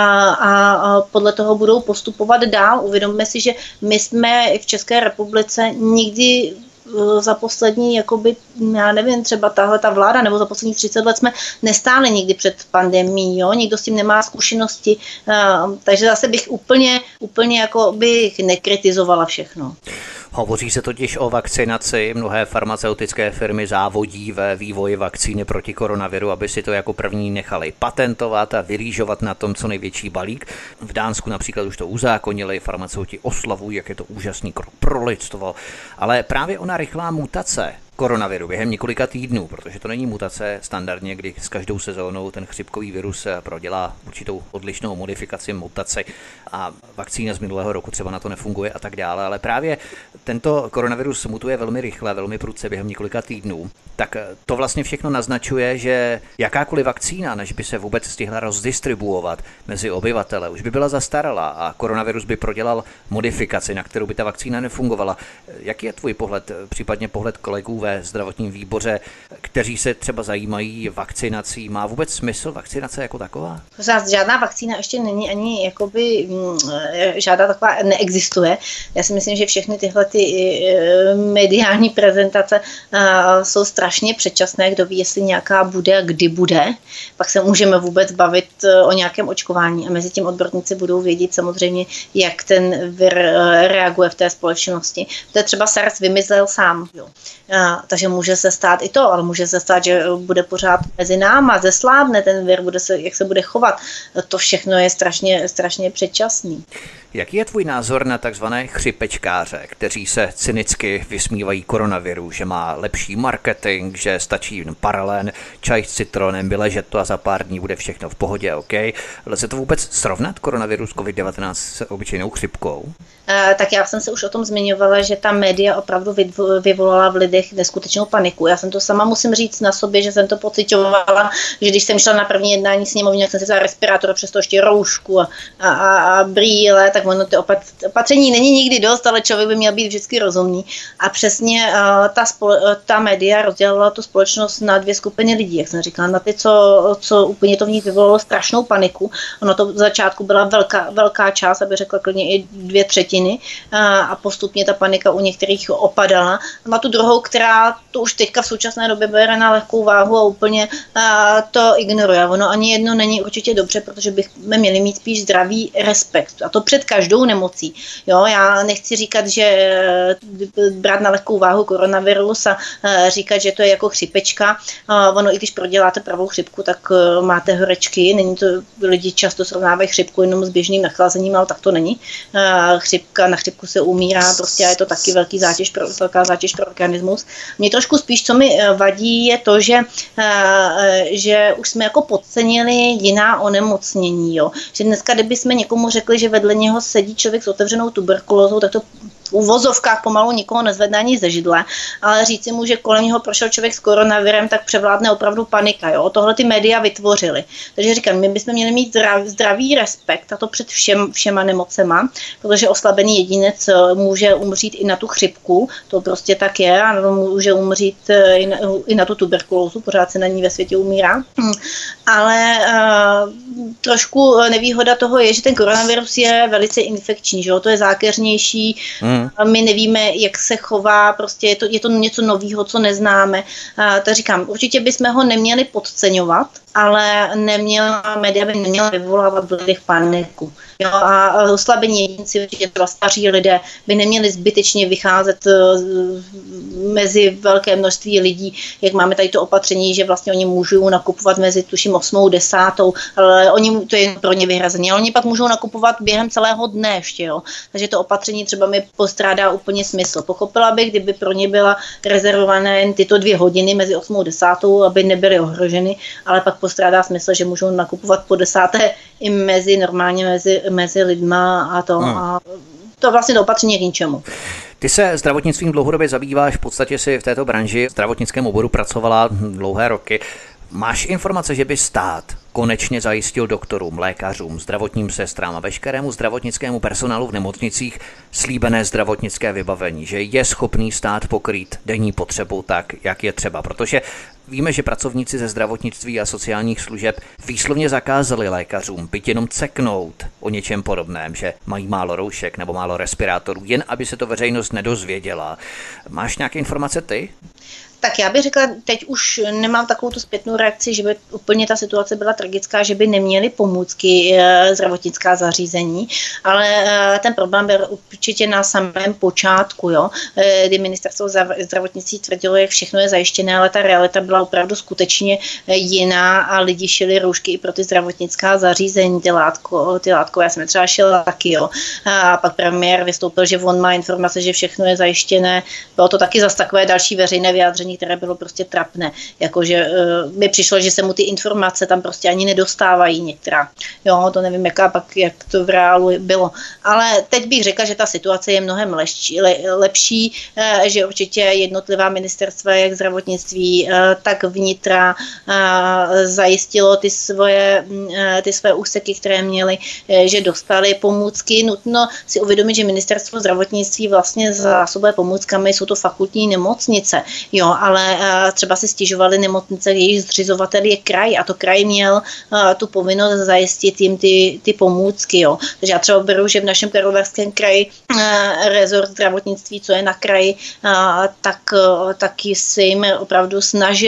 a podle toho budou postupovat dál. Uvědomme si, že my jsme v České republice nikdy za poslední, jakoby, já nevím, třeba tahle ta vláda, nebo za poslední 30 let jsme nestáli nikdy před pandemií, jo? Nikdo s tím nemá zkušenosti, takže zase bych úplně jako bych nekritizovala všechno. Hovoří se totiž o vakcinaci. Mnohé farmaceutické firmy závodí ve vývoji vakcíny proti koronaviru, aby si to jako první nechali patentovat a vyrýžovat na tom co největší balík. V Dánsku například už to uzákonili, farmaceuti oslavují, jak je to úžasný krok pro lidstvo. Ale právě ona rychlá mutace koronaviru během několika týdnů, protože to není mutace standardně, kdy s každou sezónou ten chřipkový virus prodělá určitou odlišnou modifikaci, mutaci a vakcína z minulého roku třeba na to nefunguje a tak dále, ale právě tento koronavirus mutuje velmi rychle, velmi prudce během několika týdnů. Tak to vlastně všechno naznačuje, že jakákoliv vakcína, než by se vůbec stihla rozdistribuovat mezi obyvatele, už by byla zastaralá a koronavirus by prodělal modifikaci, na kterou by ta vakcína nefungovala. Jaký je tvůj pohled, případně pohled kolegů ve zdravotním výboře, kteří se třeba zajímají vakcinací? Má vůbec smysl vakcinace jako taková? Žádná vakcína ještě není ani jakoby žádná taková neexistuje. Já si myslím, že všechny tyhle ty mediální prezentace jsou strašně předčasné. Kdo ví, jestli nějaká bude a kdy bude. Pak se můžeme vůbec bavit o nějakém očkování a mezi tím odborníci budou vědět samozřejmě, jak ten vir reaguje v té společnosti. To je třeba SARS vymyslel sám. Jo. Takže může se stát i to, ale může se stát, že bude pořád mezi náma, zeslábne ten vir, jak se bude chovat. To všechno je strašně předčasný. Jaký je tvůj názor na takzvané chřipečkáře, kteří se cynicky vysmívají koronaviru, že má lepší marketing, že stačí paralen, čaj s citronem, vyležet to a za pár dní bude všechno v pohodě, OK? Lze to vůbec srovnat koronavirus COVID-19 s obyčejnou chřipkou? Tak já jsem se už o tom zmiňovala, že ta média opravdu vyvolala v lidech neskutečnou paniku. Já jsem to sama musím říct na sobě, že jsem to pocitovala, že když jsem šla na první jednání sněmovny, jak jsem si vzala respirátor, přesto ještě roušku a brýle, tak ono ty opatření není nikdy dost, ale člověk by měl být vždycky rozumný. A přesně ta média rozdělila tu společnost na dvě skupiny lidí, jak jsem říkala, na ty, co úplně to v nich vyvolalo strašnou paniku. Ono to v začátku byla velká část, aby řekla klidně i 2/3, a postupně ta panika u některých opadala. Na tu druhou, která to už teďka v současné době bere na lehkou váhu a úplně to ignoruje. Ono ani jedno není určitě dobře, protože bychom měli mít spíš zdravý respekt. A to před každou nemocí. Jo, já nechci říkat, že brát na lehkou váhu koronavirus a říkat, že to je jako chřipečka. Ono, i když proděláte pravou chřipku, tak máte horečky. Není to, lidi často srovnávají chřipku jenom s běžným nachlazením, ale tak to není. Na chřipku se umírá, prostě je to taky velká zátěž pro organismus. Mě trošku spíš, co mi vadí, je to, že už jsme jako podcenili jiná onemocnění. Jo. Že dneska, kdyby jsme někomu řekli, že vedle něho sedí člověk s otevřenou tuberkulózou, tak to v uvozovkách pomalu nikoho nezvedne ani ze židle, ale říci mu, že kolem něho prošel člověk s koronavirem, tak převládne opravdu panika. Jo? Tohle ty média vytvořily. Takže říkám, my bychom měli mít zdravý respekt, a to před všema nemocema, protože oslabený jedinec může umřít i na tu chřipku, to prostě tak je, a může umřít i na tu tuberkulózu, pořád se na ní ve světě umírá. Ale trošku nevýhoda toho je, že ten koronavirus je velice infekční, že jo? To je zákeřnější, my nevíme, jak se chová, prostě je to něco nového, co neznáme. Tak říkám, určitě bychom ho neměli podceňovat, ale média by neměla vyvolávat v lidech paniku. Jo, a oslabení jedinci, určitě třeba staří lidé, by neměli zbytečně vycházet mezi velké množství lidí, jak máme tady to opatření, že vlastně oni můžou nakupovat mezi tuším 8. 10. ale to je pro ně vyhrazené. Ale oni pak můžou nakupovat během celého dne ještě. Jo. Takže to opatření třeba mi postrádá úplně smysl. Pochopila bych, kdyby pro ně byla rezervované jen tyto 2 hodiny mezi 8. 10., aby nebyly ohroženy, ale pak postrádá smysl, že můžou nakupovat po 10. i normálně mezi lidma a to. A to vlastně to opatření je k ničemu. Ty se zdravotnictvím dlouhodobě zabýváš, v podstatě si v této branži v zdravotnickém oboru pracovala dlouhé roky. Máš informace, že by stát konečně zajistil doktorům, lékařům, zdravotním sestrám a veškerému zdravotnickému personálu v nemocnicích slíbené zdravotnické vybavení, že je schopný stát pokrýt denní potřebu tak, jak je třeba, protože víme, že pracovníci ze zdravotnictví a sociálních služeb výslovně zakázali lékařům byť jenom ceknout o něčem podobném, že mají málo roušek nebo málo respirátorů, jen aby se to veřejnost nedozvěděla. Máš nějaké informace ty? Tak já bych řekla, teď už nemám takovou tu zpětnou reakci, že by úplně ta situace byla tragická, že by neměly pomůcky zdravotnická zařízení, ale ten problém byl určitě na samém počátku, jo, kdy ministerstvo zdravotnictví tvrdilo, jak všechno je zajištěné, ale ta realita byla opravdu skutečně jiná a lidi šili roušky i pro ty zdravotnická zařízení, ty látkové, já jsem třeba šila taky, jo. A pak premiér vystoupil, že on má informace, že všechno je zajištěné, bylo to taky zase takové další veřejné vyjádření, které bylo prostě trapné. Jakože mi přišlo, že se mu ty informace tam prostě ani nedostávají některá. Jo, to nevím, jak to v reálu bylo. Ale teď bych řekla, že ta situace je mnohem lepší, že určitě jednotlivá ministerstva, jak zdravotnictví, tak vnitra zajistilo ty své úseky, které měly, že dostali pomůcky. Nutno si uvědomit, že ministerstvo zdravotnictví vlastně zásobuje pomůckami, jsou to fakultní nemocnice. Jo, ale třeba si stěžovali nemocnice, jejich zřizovatel je kraj a to kraj měl tu povinnost zajistit jim ty pomůcky. Jo. Takže já třeba beru, že v našem Karlovarském kraji rezort zdravotnictví, co je na kraji, taky si jim opravdu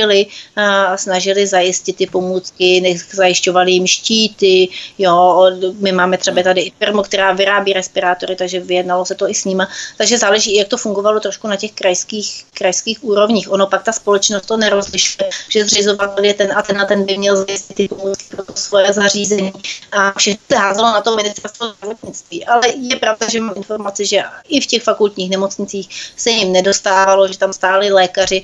snažili zajistit ty pomůcky, zajišťovali jim štíty. Jo. My máme třeba tady i firmu, která vyrábí respirátory, takže vyjednalo se to i s nima. Takže záleží, jak to fungovalo trošku na těch krajských úrovních. Ono pak ta společnost to nerozlišuje, že zřizovatel je ten a ten by měl zajistit ty pomůcky pro svoje zařízení. A všechno se házelo na to ministerstvo zdravotnictví. Ale je pravda, že mám informaci, že i v těch fakultních nemocnicích se jim nedostávalo, že tam stáli lékaři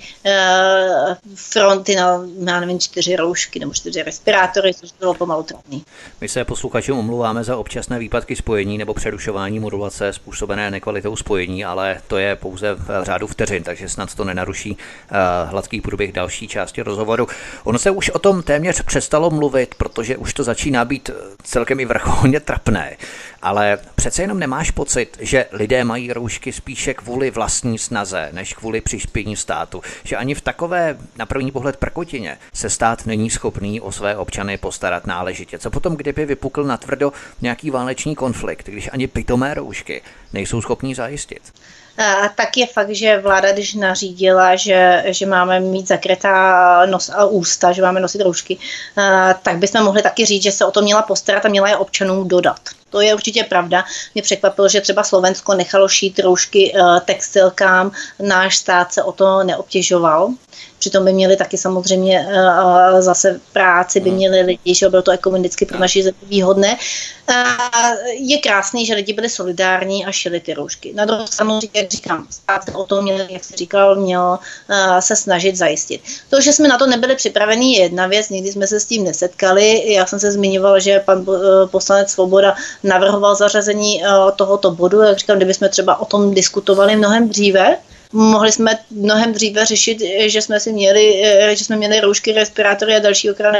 fronty na 4 roušky nebo 4 respirátory, což bylo pomalu trapný. My se posluchačům omlouváme za občasné výpadky spojení nebo přerušování modulace způsobené nekvalitou spojení, ale to je pouze v řádu vteřin, takže snad to nenaruší hladký průběh další části rozhovoru. Ono se už o tom téměř přestalo mluvit, protože už to začíná být celkem i vrcholně trapné. Ale přece jenom nemáš pocit, že lidé mají roušky spíše kvůli vlastní snaze, než kvůli přispění státu. Že ani v takové, na první pohled, prkotině se stát není schopný o své občany postarat náležitě. Co potom, kdyby vypukl natvrdo nějaký válečný konflikt, když ani pitomé roušky nejsou schopní zajistit? Tak je fakt, že vláda, když nařídila, že máme mít zakrytá nos a ústa, že máme nosit roušky, tak bychom mohli taky říct, že se o to měla postarat a měla je občanům dodat. To je určitě pravda. Mě překvapilo, že třeba Slovensko nechalo šít roušky textilkám, náš stát se o to neobtěžoval. přitom by měli taky samozřejmě zase práci, by měli lidi, že bylo to ekonomicky pro naši zemi výhodné. Je krásný, že lidi byli solidární a šili ty roušky. Na druhou stranu, jak říkám, stát o tom měl, jak jsi říkal, měl se snažit zajistit. To, že jsme na to nebyli připravení, je jedna věc, nikdy jsme se s tím nesetkali. Já jsem se zmiňovala, že pan poslanec Svoboda navrhoval zařazení tohoto bodu. Jak říkám, kdybychom třeba o tom diskutovali mnohem dříve, mohli jsme mnohem dříve řešit, že jsme měli roušky, respirátory a další ochranné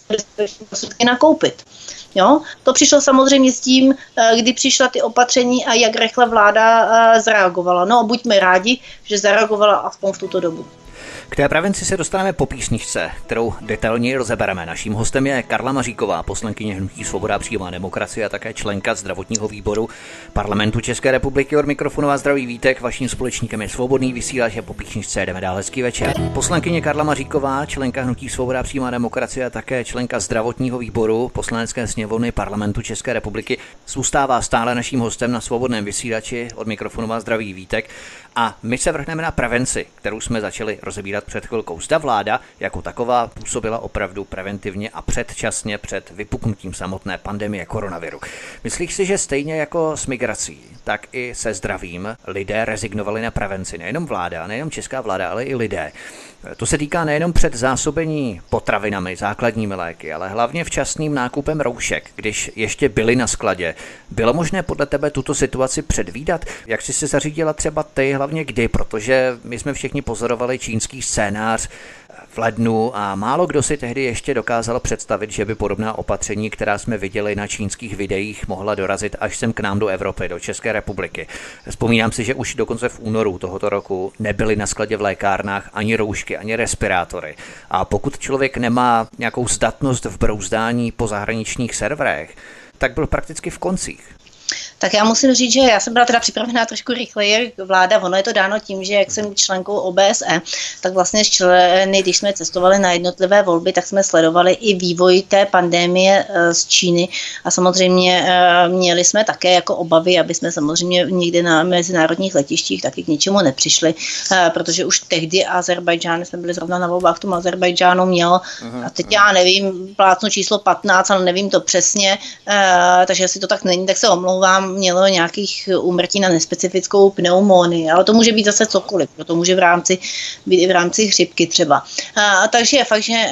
pomůcky nakoupit. Jo? To přišlo samozřejmě s tím, kdy přišla ty opatření a jak rychle vláda zareagovala. No, buďme rádi, že zareagovala aspoň v tuto dobu. K té prevenci se dostaneme po písničce, kterou detailněji rozebereme. Naším hostem je Karla Maříková, poslankyně hnutí Svoboda a přímá demokracie a také členka zdravotního výboru Parlamentu České republiky. Od mikrofonu vás zdraví Vítek, vaším společníkem je Svobodný vysílač a po písničce jdeme dál. Hezký večer. Poslankyně Karla Maříková, členka hnutí Svoboda a přímá demokracie a také členka zdravotního výboru Poslanecké sněmovny Parlamentu České republiky, zůstává stále naším hostem na Svobodném vysílači. Od mikrofonu vás zdraví Vítek. A my se vrhneme na prevenci, kterou jsme začali rozebírat před chvilkou. Zda vláda jako taková působila opravdu preventivně a předčasně před vypuknutím samotné pandemie koronaviru. Myslíš si, že stejně jako s migrací, tak i se zdravím lidé rezignovali na prevenci? Nejenom vláda, nejenom česká vláda, ale i lidé. To se týká nejenom před zásobení potravinami, základními léky, ale hlavně včasným nákupem roušek, když ještě byly na skladě. Bylo možné podle tebe tuto situaci předvídat? Jak jsi se zařídila třeba ty, hlavně kdy? Protože my jsme všichni pozorovali čínský scénář v lednu a málo kdo si tehdy ještě dokázal představit, že by podobná opatření, která jsme viděli na čínských videích, mohla dorazit až sem k nám do Evropy, do České republiky. Vzpomínám si, že už dokonce v únoru tohoto roku nebyly na skladě v lékárnách ani roušky, ani respirátory. A pokud člověk nemá nějakou zdatnost v brouzdání po zahraničních serverech, tak byl prakticky v koncích. Tak já musím říct, že já jsem byla teda připravená trošku rychleji vláda. Ono je to dáno tím, že jak jsem členkou OBSE, tak vlastně když jsme cestovali na jednotlivé volby, tak jsme sledovali i vývoj té pandemie z Číny a samozřejmě měli jsme také jako obavy, aby jsme samozřejmě někde na mezinárodních letištích taky k ničemu nepřišli, protože už tehdy Azerbajdžán, jsme byli zrovna na volbách v tom Azerbajdžánu, měl, a teď já nevím, plácnu číslo 15, ale nevím to přesně, takže jestli to tak není, tak se omlouvám, mělo nějakých úmrtí na nespecifickou pneumonii, ale to může být zase cokoliv, to může být i v rámci chřipky třeba. Takže je fakt, že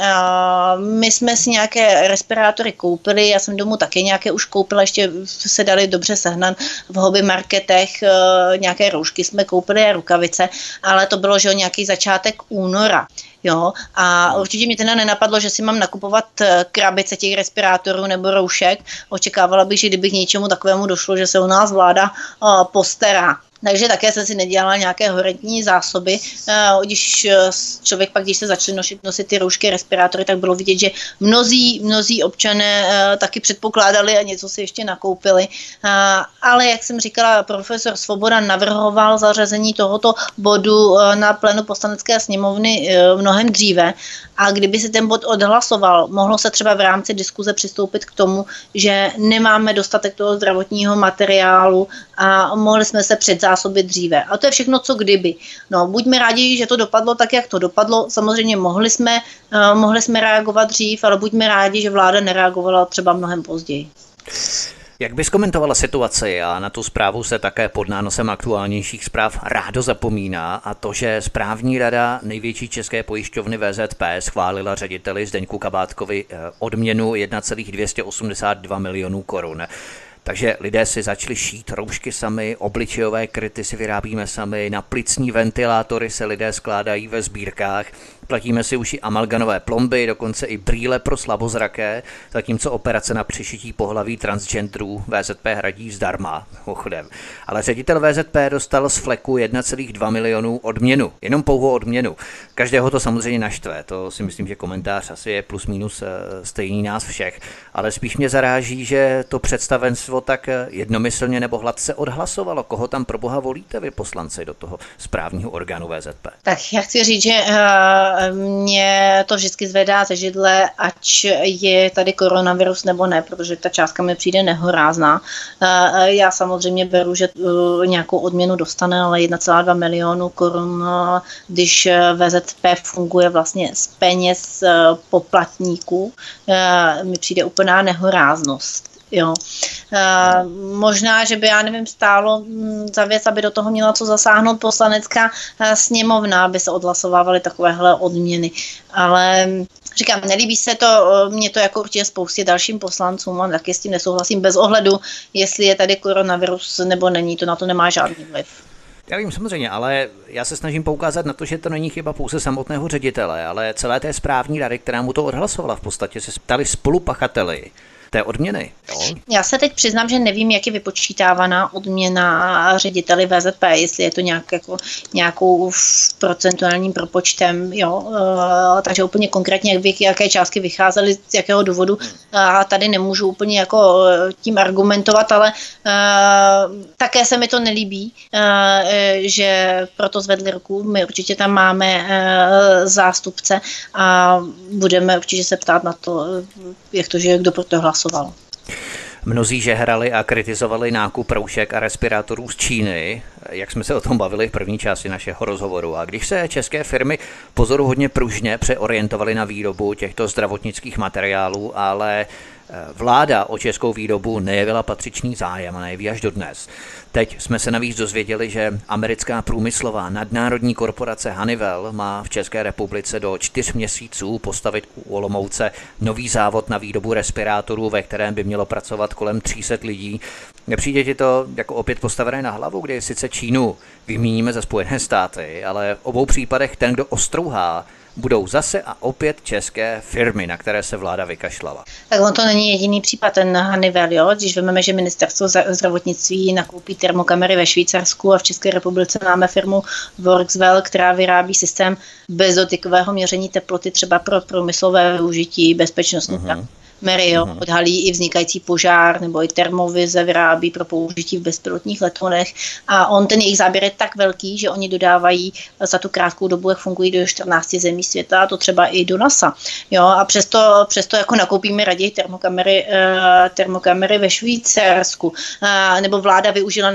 my jsme si nějaké respirátory koupili, já jsem domů také nějaké už koupila, ještě se dali dobře sehnat v hobby marketech, nějaké roušky jsme koupili a rukavice, ale to bylo, že nějaký začátek února. Jo, a určitě mi teda nenapadlo, že si mám nakupovat krabice těch respirátorů nebo roušek. Očekávala bych, že kdyby k něčemu takovému došlo, že se u nás vláda postará. Takže také jsem si nedělala nějaké horentní zásoby. Když člověk pak, když se začali nosit ty roušky, respirátory, tak bylo vidět, že mnozí občané taky předpokládali a něco si ještě nakoupili. Ale jak jsem říkala, profesor Svoboda navrhoval zařazení tohoto bodu na plénu Poslanecké sněmovny mnohem dříve. A kdyby se ten bod odhlasoval, mohlo se třeba v rámci diskuze přistoupit k tomu, že nemáme dostatek toho zdravotního materiálu a mohli jsme se předzásobit dříve. A to je všechno, co kdyby. No, buďme rádi, že to dopadlo tak, jak to dopadlo. Samozřejmě mohli jsme reagovat dřív, ale buďme rádi, že vláda nereagovala třeba mnohem později. Jak bys komentovala situaci a na tu zprávu se také pod nánosem aktuálnějších zpráv rádo zapomíná a to, že správní rada největší české pojišťovny VZP schválila řediteli Zdeňku Kabátkovi odměnu 1,282 milionů korun. Takže lidé si začali šít roušky sami, obličejové kryty si vyrábíme sami, na plicní ventilátory se lidé skládají ve sbírkách, platíme si už i amalganové plomby, dokonce i brýle pro slabozraké, zatímco operace na přišití pohlaví transgenderů VZP hradí zdarma, mimochodem. Ale ředitel VZP dostal z fleku 1,2 milionu odměnu, jenom pouhou odměnu. Každého to samozřejmě naštve, to si myslím, že komentář asi je plus minus stejný nás všech, ale spíš mě zaráží, že to představenstvo tak jednomyslně nebo hladce odhlasovalo. Koho tam pro boha volíte vy poslanci do toho správního orgánu VZP? Tak já chci říct, že mě to vždycky zvedá ze židle, ať je tady koronavirus nebo ne, protože ta částka mi přijde nehorázná. Já samozřejmě beru, že nějakou odměnu dostane, ale 1,2 milionu korun, když VZP funguje vlastně z peněz poplatníků, mi přijde úplná nehoráznost. Jo. Možná, že by, já nevím, stálo za věc, aby do toho měla co zasáhnout poslanecká sněmovna, aby se odhlasovávaly takovéhle odměny. Ale říkám, nelíbí se to, mě to jako určitě spoustě dalším poslancům, a taky s tím nesouhlasím bez ohledu, jestli je tady koronavirus nebo není, to na to nemá žádný vliv. Já vím samozřejmě, ale já se snažím poukázat na to, že to není chyba pouze samotného ředitele, ale celé té správní rady, která mu to odhlasovala, v podstatě se stali spolupachateli té odměny. Jo? Já se teď přiznám, že nevím, jak je vypočítávaná odměna řediteli VZP, jestli je to nějakou procentuálním propočtem, jo? Takže úplně konkrétně, jaké částky vycházely, z jakého důvodu, tady nemůžu úplně jako tím argumentovat, ale také se mi to nelíbí, že proto zvedli ruku. My určitě tam máme zástupce a budeme určitě se ptát na to, jak to, že kdo pro to hlasoval. Mnozí žehrali a kritizovali nákup roušek a respirátorů z Číny, jak jsme se o tom bavili v první části našeho rozhovoru. A když se české firmy pozoruhodně pružně přeorientovaly na výrobu těchto zdravotnických materiálů, ale vláda o českou výrobu nejevila patřičný zájem a nejeví až dodnes. Teď jsme se navíc dozvěděli, že americká průmyslová nadnárodní korporace Honeywell má v České republice do 4 měsíců postavit u Olomouce nový závod na výrobu respirátorů, ve kterém by mělo pracovat kolem 300 lidí. Nepřijde ti to jako opět postavené na hlavu, kdy sice Čínu vymíníme za Spojené státy, ale v obou případech ten, kdo ostrouhá, budou zase a opět české firmy, na které se vláda vykašlala. Tak on to není jediný případ, ten Honeywell, jo? Když vezmeme, že ministerstvo zdravotnictví nakoupí termokamery ve Švýcarsku a v České republice máme firmu Workswell, která vyrábí systém bezdotykového měření teploty třeba pro průmyslové využití bezpečnostní. Merio odhalí i vznikající požár, nebo i termovize vyrábí pro použití v bezpilotních letounech. A ten jejich záběr je tak velký, že oni dodávají za tu krátkou dobu, jak fungují do 14 zemí světa, a to třeba i do NASA. Jo, a přesto jako nakoupíme raději termokamery ve Švýcarsku. Nebo vláda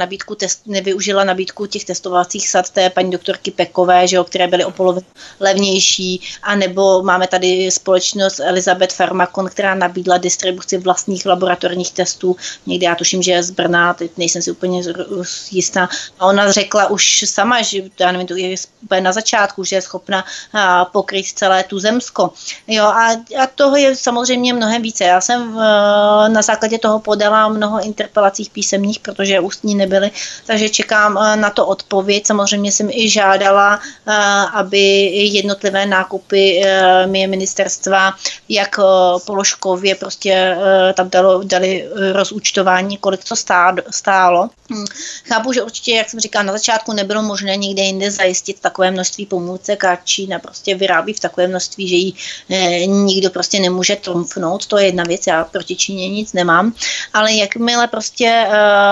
nevyužila nabídku těch testovacích sad té paní doktorky Pekové, že jo, které byly o polovinu levnější. A nebo máme tady společnost Elizabeth Pharmacon, která nabídla distribuci vlastních laboratorních testů. Někde já tuším, že je z Brna, teď nejsem si úplně jistá. A ona řekla už sama, že já nevím, to je na začátku, že je schopna pokryt celé Tuzemsko. Jo, a toho je samozřejmě mnohem více. Já jsem na základě toho podala mnoho interpelací písemných, protože ústní nebyly, takže čekám na to odpověď. Samozřejmě jsem i žádala, aby jednotlivé nákupy ministerstva, jak položkově prostě tam dali rozúčtování, kolik to stálo. Chápu, že určitě, jak jsem říkala, na začátku nebylo možné nikde jinde zajistit takové množství pomůcek a Čína prostě vyrábí v takové množství, že ji nikdo prostě nemůže trumfnout. To je jedna věc, já proti Číně nic nemám, ale jakmile prostě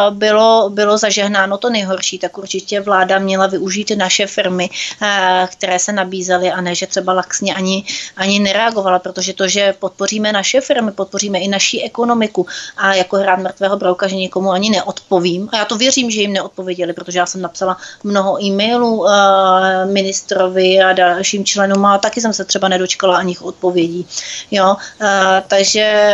bylo zažehnáno to nejhorší, tak určitě vláda měla využít naše firmy, které se nabízely, a ne, že třeba laxně ani nereagovala, protože to, že podpoříme naše firmy, podpoříme i naší ekonomiku, a jako hrát mrtvého brouka, že někomu ani neodpovím. A já to věřím, že jim neodpověděli, protože já jsem napsala mnoho e-mailů ministrovi a dalším členům a taky jsem se třeba nedočkala ani odpovědí. Jo? Takže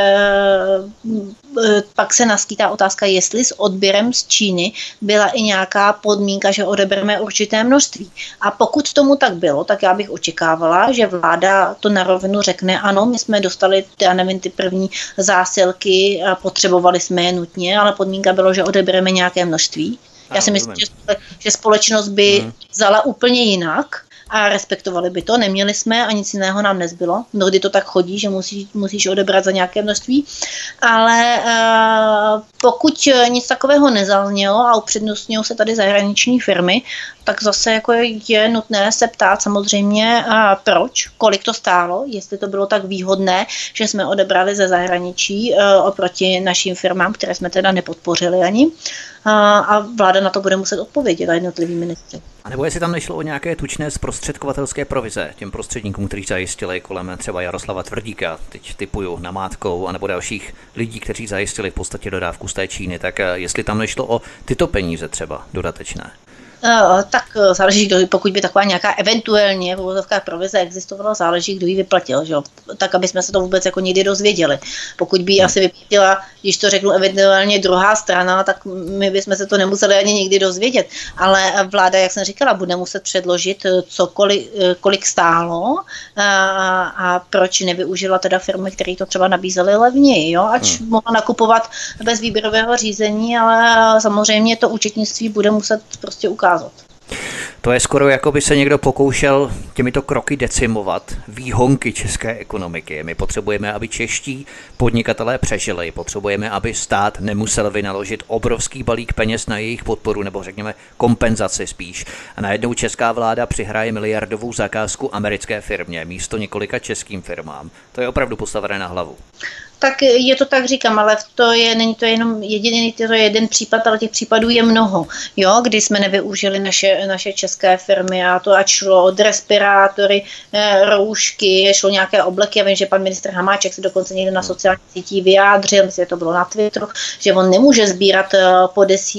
pak se naskýtá otázka, jestli s odběrem z Číny byla i nějaká podmínka, že odebereme určité množství. A pokud tomu tak bylo, tak já bych očekávala, že vláda to na rovinu řekne, ano, my jsme dostali, já nevím, ty první zásilky a potřebovali jsme je nutně, ale podmínka bylo, že odebereme nějaké množství. Já si myslím, že společnost by vzala úplně jinak a respektovali by to. Neměli jsme a nic jiného nám nezbylo. Mnohdy to tak chodí, že musíš odebrat za nějaké množství. Ale pokud nic takového nezaznělo a upřednostňují se tady zahraniční firmy, tak zase jako je nutné se ptát samozřejmě, proč, kolik to stálo, jestli to bylo tak výhodné, že jsme odebrali ze zahraničí oproti našim firmám, které jsme teda nepodpořili ani. a vláda na to bude muset odpovědět a jednotliví ministři. A nebo jestli tam nešlo o nějaké tučné zprostředkovatelské provize těm prostředníkům, kteří zajistili kolem třeba Jaroslava Tvrdíka, teď typuju Namátkou, anebo dalších lidí, kteří zajistili v podstatě dodávku z té Číny, tak jestli tam nešlo o tyto peníze třeba dodatečné. Tak záleží, pokud by taková nějaká eventuálně v uvozovkách provize existovala, záleží, kdo ji vyplatil, že? Tak, aby jsme se to vůbec jako někdy dozvěděli. Pokud by asi vyplatila, když to řeknu eventuálně druhá strana, tak my bychom se to nemuseli ani nikdy dozvědět. Ale vláda, jak jsem říkala, bude muset předložit cokoliv, kolik stálo a proč nevyužila teda firmy, které to třeba nabízely levněji, jo? Ač mohla nakupovat bez výběrového řízení, ale samozřejmě to účetnictví bude muset prostě ukázat. To je skoro jako by se někdo pokoušel těmito kroky decimovat výhonky české ekonomiky. My potřebujeme, aby čeští podnikatelé přežili, potřebujeme, aby stát nemusel vynaložit obrovský balík peněz na jejich podporu, nebo řekněme kompenzaci spíš. A najednou česká vláda přihraje miliardovou zakázku americké firmě místo několika českým firmám. To je opravdu postavené na hlavu. Tak je to tak, říkám, ale není to jenom jediný, to je jeden případ, ale těch případů je mnoho, jo, kdy jsme nevyužili naše české firmy a to ať šlo od respirátory, roušky, šlo nějaké obleky. Já vím, že pan ministr Hamáček se dokonce někde na sociálních sítích vyjádřil, myslím, že to bylo na Twitteru, že on nemůže sbírat po 10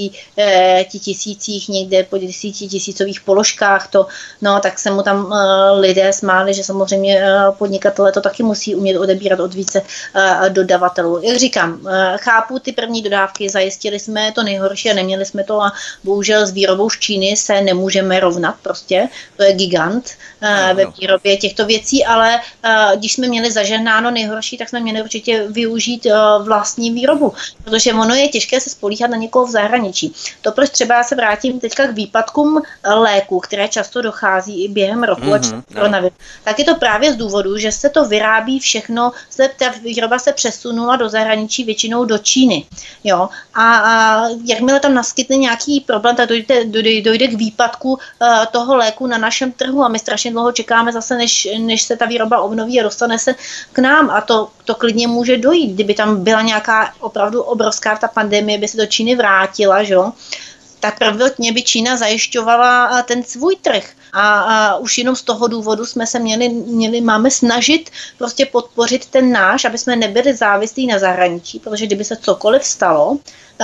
tisících, někde po 10 tisícových položkách to, no, tak se mu tam lidé smáli, že samozřejmě podnikatelé to taky musí umět odebírat od více dodavatelů. Jak říkám, chápu ty první dodávky, zajistili jsme to nejhorší a neměli jsme to a bohužel s výrobou z Číny se nemůžeme rovnat prostě, to je gigant ve výrobě těchto věcí, ale když jsme měli zažehnáno nejhorší, tak jsme měli určitě využít vlastní výrobu, protože ono je těžké se spolíhat na někoho v zahraničí. To proč třeba já se vrátím teďka k výpadkům léků, které často dochází i během roku, tak je to právě z důvodu, že se to vyrábí všechno, ta výroba se přesunula do zahraničí, většinou do Číny. Jo? A jakmile tam naskytne nějaký problém, tak dojde k výpadku toho léku na našem trhu a my strašně dlouho čekáme zase, než se ta výroba obnoví a dostane se k nám. A to klidně může dojít. Kdyby tam byla nějaká opravdu obrovská ta pandemie, by se do Číny vrátila, že? Tak prvotně by Čína zajišťovala ten svůj trh. A už jenom z toho důvodu jsme se máme snažit prostě podpořit ten náš, aby jsme nebyli závislí na zahraničí, protože kdyby se cokoliv stalo,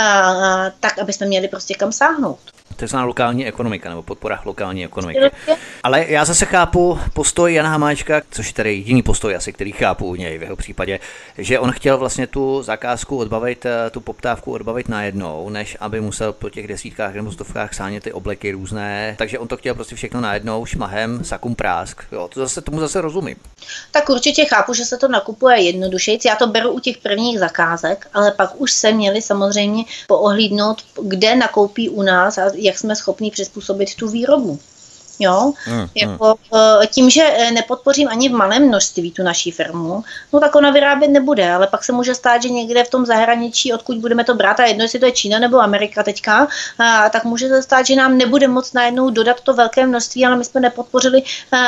tak aby jsme měli prostě kam sáhnout. To je znamená lokální ekonomika nebo podpora lokální ekonomiky. Ale já zase chápu postoj Jana Hamáčka, což je tedy jediný postoj asi, který chápu u něj v jeho případě, že on chtěl vlastně tu zakázku odbavit, tu poptávku odbavit najednou, než aby musel po těch desítkách nebo stovkách sánět ty obleky různé. Takže on to chtěl prostě všechno najednou, šmahem, sakum prásk. Jo, tomu zase rozumím. Tak určitě chápu, že se to nakupuje jednodušejc. Já to beru u těch prvních zakázek, ale pak už se měli samozřejmě poohlídnout, kde nakoupí u nás a jak jsme schopni přizpůsobit tu výrobu. Jo? Tím, že nepodpořím ani v malém množství tu naší firmu, no tak ona vyrábět nebude, ale pak se může stát, že někde v tom zahraničí, odkud budeme to brát, a jedno, jestli to je Čína nebo Amerika teďka, tak může se stát, že nám nebude moc najednou dodat to velké množství, ale my jsme nepodpořili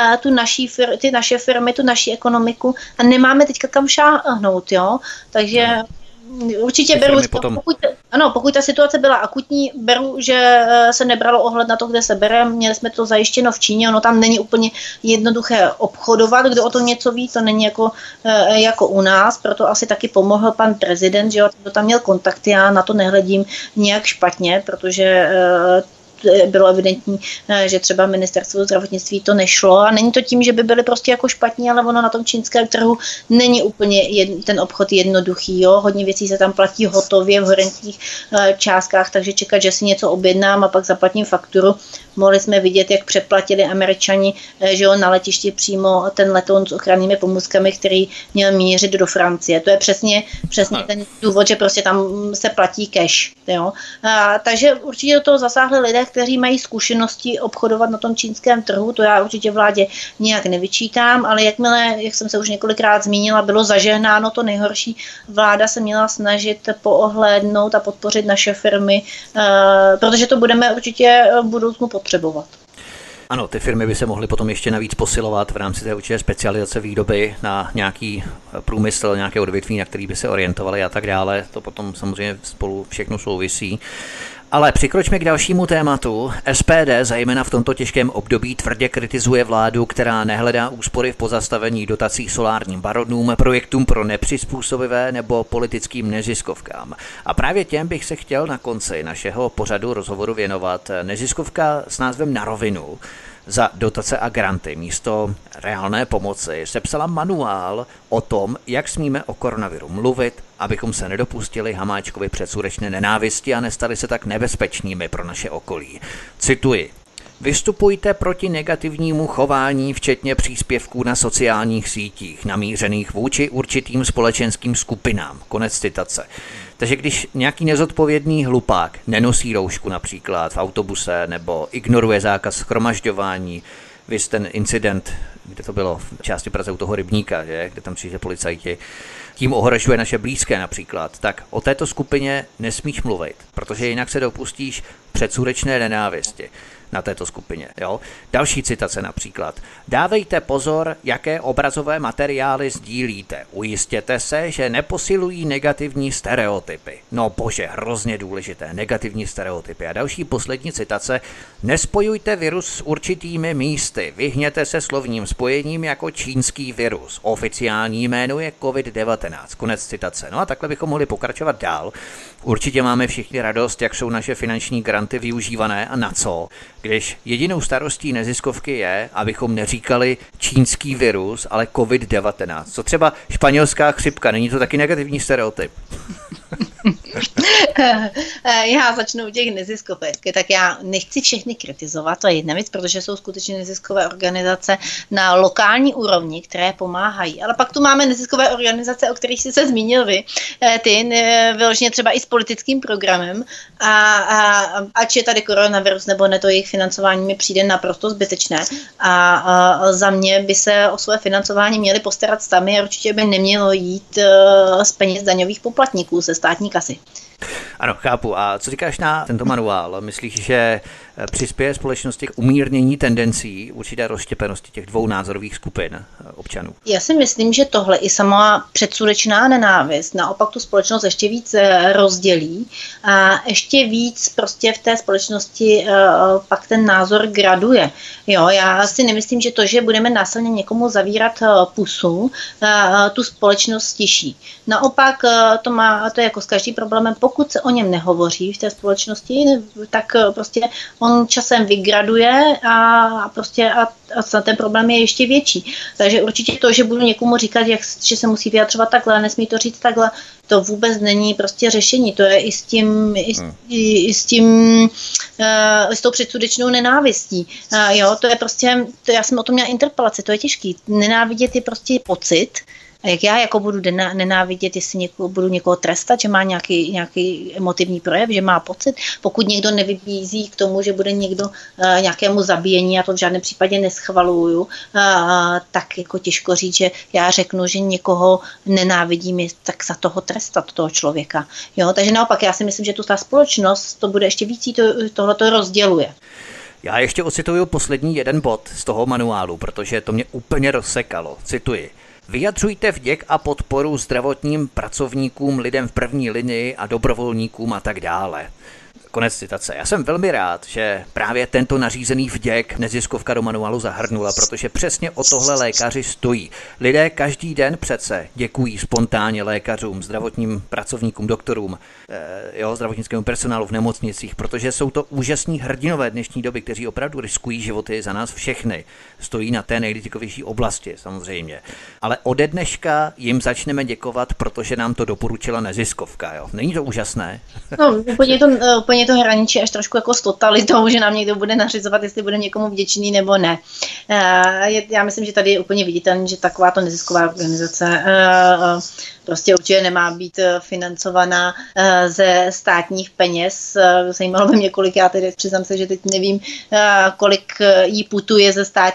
ty naše firmy, tu naši ekonomiku a nemáme teďka kam šáhnout, jo? Takže určitě beru, pokud ta situace byla akutní, beru, že se nebralo ohled na to, kde se bere, měli jsme to zajištěno v Číně, ono tam není úplně jednoduché obchodovat, kdo o tom něco ví, to není jako u nás, proto asi taky pomohl pan prezident, že jo, kdo tam měl kontakty, já na to nehledím nějak špatně, protože bylo evidentní, že třeba ministerstvo zdravotnictví to nešlo a není to tím, že by byly prostě jako špatní, ale ono na tom čínském trhu není úplně ten obchod jednoduchý, jo? Hodně věcí se tam platí hotově v horentních částkách, takže čekat, že si něco objednám a pak zaplatím fakturu. Mohli jsme vidět, jak přeplatili Američani, že jo, na letišti přímo ten letoun s ochrannými pomůckami, který měl mířit do Francie. To je přesně ten důvod, že prostě tam se platí cash. Jo? Takže určitě do toho zasáhli lidé, kteří mají zkušenosti obchodovat na tom čínském trhu, to já určitě vládě nijak nevyčítám, ale jakmile, jak jsem se už několikrát zmínila, bylo zažehnáno to nejhorší, vláda se měla snažit poohlédnout a podpořit naše firmy, protože to budeme určitě v budoucnu potřebovat. Ano, ty firmy by se mohly potom ještě navíc posilovat v rámci té určité specializace výroby na nějaký průmysl, nějaké odvětví, na který by se orientovali a tak dále. To potom samozřejmě spolu všechno souvisí. Ale přikročme k dalšímu tématu. SPD zejména v tomto těžkém období tvrdě kritizuje vládu, která nehledá úspory v pozastavení dotací solárním baronům, projektům pro nepřizpůsobivé nebo politickým neziskovkám. A právě těm bych se chtěl na konci našeho pořadu rozhovoru věnovat. Neziskovka s názvem Na rovinu za dotace a granty místo reálné pomoci sepsala manuál o tom, jak smíme o koronaviru mluvit, abychom se nedopustili Hamáčkovi předsudečné nenávisti a nestali se tak nebezpečnými pro naše okolí. Cituji. Vystupujte proti negativnímu chování, včetně příspěvků na sociálních sítích, namířených vůči určitým společenským skupinám. Konec citace. Takže když nějaký nezodpovědný hlupák nenosí roušku například v autobuse nebo ignoruje zákaz shromažďování, viz ten incident, kde to bylo v části Praze u toho rybníka, že? Kde tam přišli policajti, tím ohrožuje naše blízké například, tak o této skupině nesmíš mluvit, protože jinak se dopustíš předsudečné nenávisti na této skupině. Jo? Další citace například. Dávejte pozor, jaké obrazové materiály sdílíte. Ujistěte se, že neposilují negativní stereotypy. No bože, hrozně důležité, negativní stereotypy. A další poslední citace. Nespojujte virus s určitými místy. Vyhněte se slovním spojením jako čínský virus. Oficiální jméno je COVID-19. Konec citace. No a takhle bychom mohli pokračovat dál. Určitě máme všichni radost, jak jsou naše finanční granty využívané a na co, když jedinou starostí neziskovky je, abychom neříkali čínský virus, ale COVID-19. Co třeba španělská chřipka, není to taky negativní stereotyp? Já začnu u těch neziskovek, tak já nechci všechny kritizovat, to je jedna věc, protože jsou skutečně neziskové organizace na lokální úrovni, které pomáhají. Ale pak tu máme neziskové organizace, o kterých jsi se zmínil vy, ty vyloženě třeba i s politickým programem a ač je tady koronavirus nebo ne, to jejich financování mi přijde naprosto zbytečné a za mě by se o své financování měli postarat sami a určitě by nemělo jít z peněz daňových poplatníků ze státní kasy. Ano, chápu. A co říkáš na tento manuál? Myslíš, že přispěje společnosti k umírnění tendencí určité rozštěpenosti těch dvou názorových skupin občanů? Já si myslím, že tohle i sama předsudečná nenávist naopak tu společnost ještě víc rozdělí a ještě víc prostě v té společnosti pak ten názor graduje. Jo, já si nemyslím, že to, že budeme násilně někomu zavírat pusu, tu společnost stiší. Naopak to je jako s každým problémem, pokud se o něm nehovoří v té společnosti, tak prostě on časem vygraduje a ten problém je ještě větší. Takže určitě to, že budu někomu říkat, že se musí vyjadřovat takhle, nesmí to říct takhle, to vůbec není prostě řešení. To je s tou předsudečnou nenávistí. Jo, to je prostě, já jsem o tom měla interpelaci, to je těžký. Nenávidět je prostě pocit. A jak já jako budu nenávidět, jestli budu někoho trestat, že má nějaký emotivní projev, že má pocit. Pokud někdo nevybízí k tomu, že bude někdo nějakému zabíjení, já to v žádném případě neschvaluju, tak jako těžko říct, že já řeknu, že někoho nenávidím, tak za toho trestat toho člověka. Jo? Takže naopak já si myslím, že ta společnost to bude ještě víc tohleto rozděluje. Já ještě ocituju poslední jeden bod z toho manuálu, protože to mě úplně rozsekalo. Cituji. Vyjadřujte vděk a podporu zdravotním pracovníkům, lidem v první linii a dobrovolníkům a tak dále. Konec citace. Já jsem velmi rád, že právě tento nařízený vděk neziskovka do manuálu zahrnula, protože přesně o tohle lékaři stojí. Lidé každý den přece děkují spontánně lékařům, zdravotním pracovníkům, doktorům, zdravotnickému personálu v nemocnicích, protože jsou to úžasní hrdinové dnešní doby, kteří opravdu riskují životy za nás všechny. Stojí na té nejrizikovější oblasti samozřejmě. Ale ode dneška jim začneme děkovat, protože nám to doporučila neziskovka. Jo? Není to úžasné? No, úplně to hraničí až trošku jako s totalitou, že nám někdo bude nařizovat, jestli bude někomu vděčný nebo ne. Já myslím, že tady je úplně viditelný, že takováto nezisková organizace prostě určitě nemá být financovaná ze státních peněz. Zajímalo by mě, kolik, já tedy přiznám se, že teď nevím, kolik jí putuje ze státní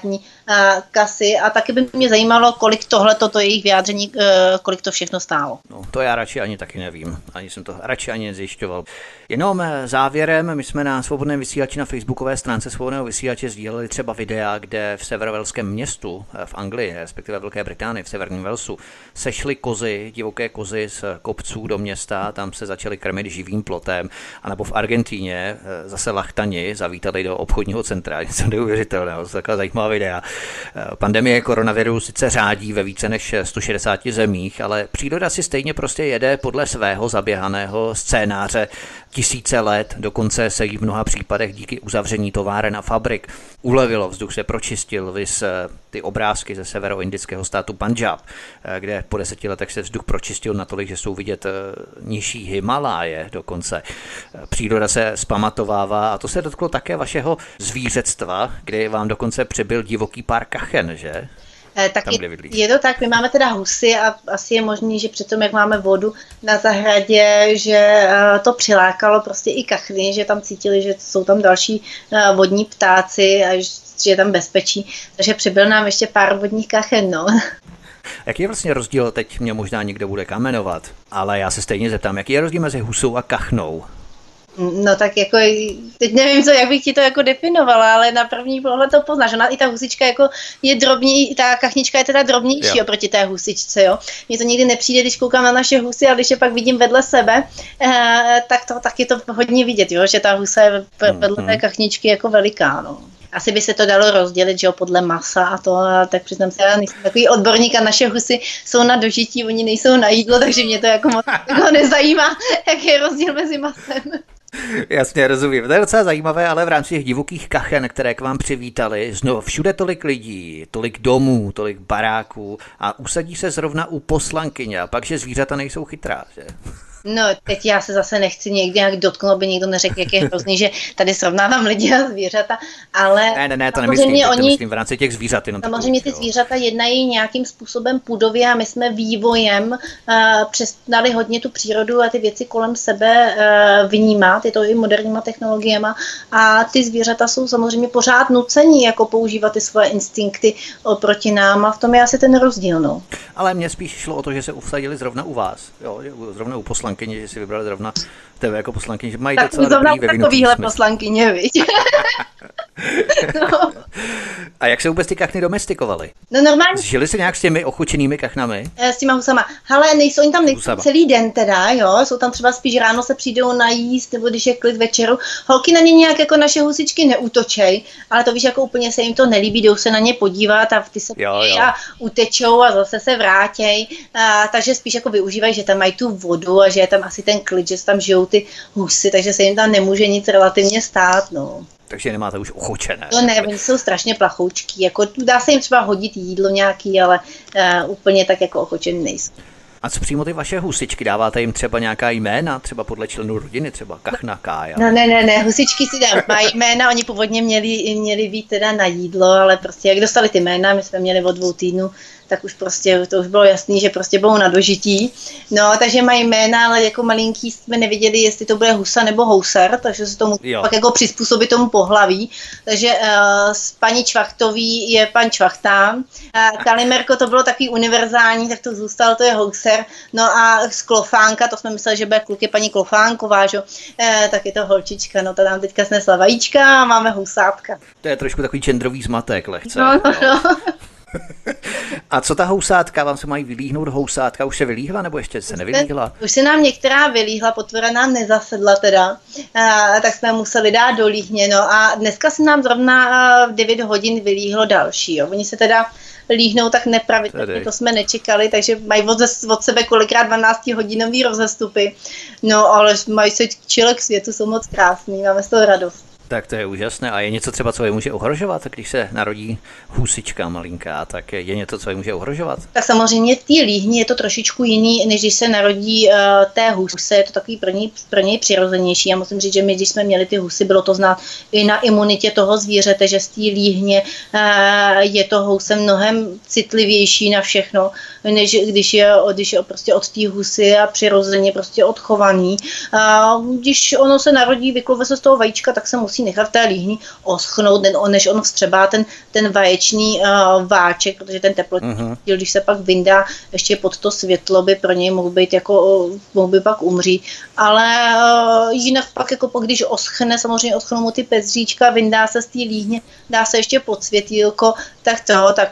kasy a taky by mě zajímalo, kolik toto jejich vyjádření, kolik to všechno stálo. No, to já radši ani taky nevím, ani jsem to radši ani nezjišťoval. Jenom závěrem, my jsme na Svobodném vysílači na facebookové stránce Svobodného vysílače sdíleli třeba videa, kde v severovelském městu v Anglii, respektive Velké Británii, v severním Walesu, sešly kozy, divoké kozy z kopců do města, tam se začaly krmit živým plotem, anebo v Argentíně zase lachtani zavítali do obchodního centra, něco neuvěřitelného, to je taková zajímavá videa. Pandemie koronaviru sice řádí ve více než 160 zemích, ale příroda si stejně prostě jede podle svého zaběhaného scénáře tisíce let, dokonce se jí v mnoha případech díky uzavření továren a fabrik ulevilo, vzduch se pročistil, vys ty obrázky ze severoindického státu Punjab, kde po 10 letech se vzduch pročistil natolik, že jsou vidět nižší Himaláje dokonce. Příroda se zpamatovává a to se dotklo také vašeho zvířectva, kdy vám dokonce přibyl divoký pár kachen, že? Tak je to tak, my máme teda husy a asi je možný, že přitom, jak máme vodu na zahradě, že to přilákalo prostě i kachny, že tam cítili, že jsou tam další vodní ptáci a že je tam bezpečí, takže přibyl nám ještě pár vodních kachen, no. Jaký je vlastně rozdíl, teď mě možná někdo bude kamenovat, ale já se stejně zeptám, jaký je rozdíl mezi husou a kachnou? No tak jako, teď nevím, jak bych ti to jako definovala, ale na první pohled to poznáš. Ona i ta husička jako je drobnější, ta kachnička je teda drobnější oproti té husičce, jo. Mně to nikdy nepřijde, když koukám na naše husy, a když je pak vidím vedle sebe, tak je to hodně vidět, jo, že ta husa je vedle té kachničky jako veliká, no. Asi by se to dalo rozdělit, že jo, podle masa a to, tak přiznám se, já nejsem takový odborník a naše husy jsou na dožití, oni nejsou na jídlo, takže mě to jako moc nezajímá, jaký je rozdíl mezi masem. Jasně, rozumím. To je docela zajímavé, ale v rámci těch divokých kachen, které k vám přivítali, znovu všude tolik lidí, tolik domů, tolik baráků a usadí se zrovna u poslankyně a pak, že zvířata nejsou chytrá, že? No, teď já se zase nechci někdy nějak dotknout, aby někdo neřekl, jak je hrozný, že tady srovnávám lidi a zvířata, ale... Ne, to nemyslím, to myslím v rámci těch zvířat. Samozřejmě ty zvířata jednají nějakým způsobem půdově a my jsme vývojem přestali hodně tu přírodu a ty věci kolem sebe vnímat, je to i moderníma technologiema a ty zvířata jsou samozřejmě pořád nucení jako používat ty svoje instinkty oproti nám a v tom je asi ten rozdíl, no. Ale mně spíš šlo o to, že se usadili zrovna u vás, jo, zrovna u poslankyně, že si vybrali zrovna tebe jako poslankyně, že mají tak docela dobrý vyvinutý takovýhle poslankyně, viď? No. A jak se vůbec ty kachny domestikovali? No normálně. Žili se nějak s těmi ochučenými kachnami? S těma husama. Ale oni tam nejsou celý den teda, jo, jsou tam třeba spíš ráno se přijdou najíst, nebo když je klid večeru. Holky na ně nějak jako naše husičky neútočej, ale to víš, jako úplně se jim to nelíbí, jdou se na ně podívat a ty se a utečou a zase se vrátěj. Takže spíš jako využívají, že tam mají tu vodu a že je tam asi ten klid, že tam žijou ty husy, takže se jim tam nemůže nic relativně stát, no. Takže nemáte už ochočené. No ne, oni jsou strašně plachoučký, jako dá se jim třeba hodit jídlo nějaký, ale úplně tak jako ochočený nejsou. A co přímo ty vaše husičky? Dáváte jim třeba nějaká jména, třeba podle členů rodiny, třeba Kachna, Kája? No ne, husičky si mají jména, oni původně měli být teda na jídlo, ale prostě jak dostali ty jména, my jsme měli od 2 týdnů, tak už prostě, to už bylo jasný, že prostě budou na dožití. No, takže mají jména, ale jako malinký jsme nevěděli, jestli to bude husa nebo housar, takže se tomu pak jako přizpůsobit tomu pohlaví. Takže z paní Čvachtový je pan Čvachtá. Kalimerko to bylo takový univerzální, tak to zůstalo, to je housar. No a z Klofánka, to jsme mysleli, že bude kluk, je paní Klofánková, že? Tak je to holčička, no to nám teďka snesla vajíčka a máme housátka. To je trošku takový genderový zmatek lehce. No. A co ta housátka? Vám se mají vylíhnout housátka? Už se vylíhla nebo ještě se nevylíhla? Už se nám některá vylíhla, potvora nám nezasedla teda, tak jsme museli dát do líhně. No a dneska se nám zrovna v 9 hodin vylíhlo další. Jo. Oni se teda líhnou tak nepravidelně, to jsme nečekali, takže mají od sebe kolikrát 12-hodinový rozestupy. No ale mají se čilek světu, jsou moc krásný, máme z toho radost. Tak to je úžasné. A je něco třeba, co je může ohrožovat, když se narodí husička malinká, tak je něco, co je může ohrožovat? Tak samozřejmě v té líhni je to trošičku jiný, než když se narodí té huse, je to takový pro něj přirozenější. Já musím říct, že my, když jsme měli ty husy, bylo to znát i na imunitě toho zvířete, že z té líhně je to house mnohem citlivější na všechno, než když je prostě od té husy a přirozeně prostě odchovaný. Když ono se narodí, vyklove se z toho vajíčka, tak se musí musí nechat v té líhni oschnout, než on vstřebá ten vaječný váček, protože ten teplotní díl, když se pak vyndá ještě pod to světlo, by pro něj mohl by pak umřít. Ale jinak pak, jako když oschne, samozřejmě oschnou mu ty pezříčka, vyndá se z té líhně, dá se ještě pod světýlko, tak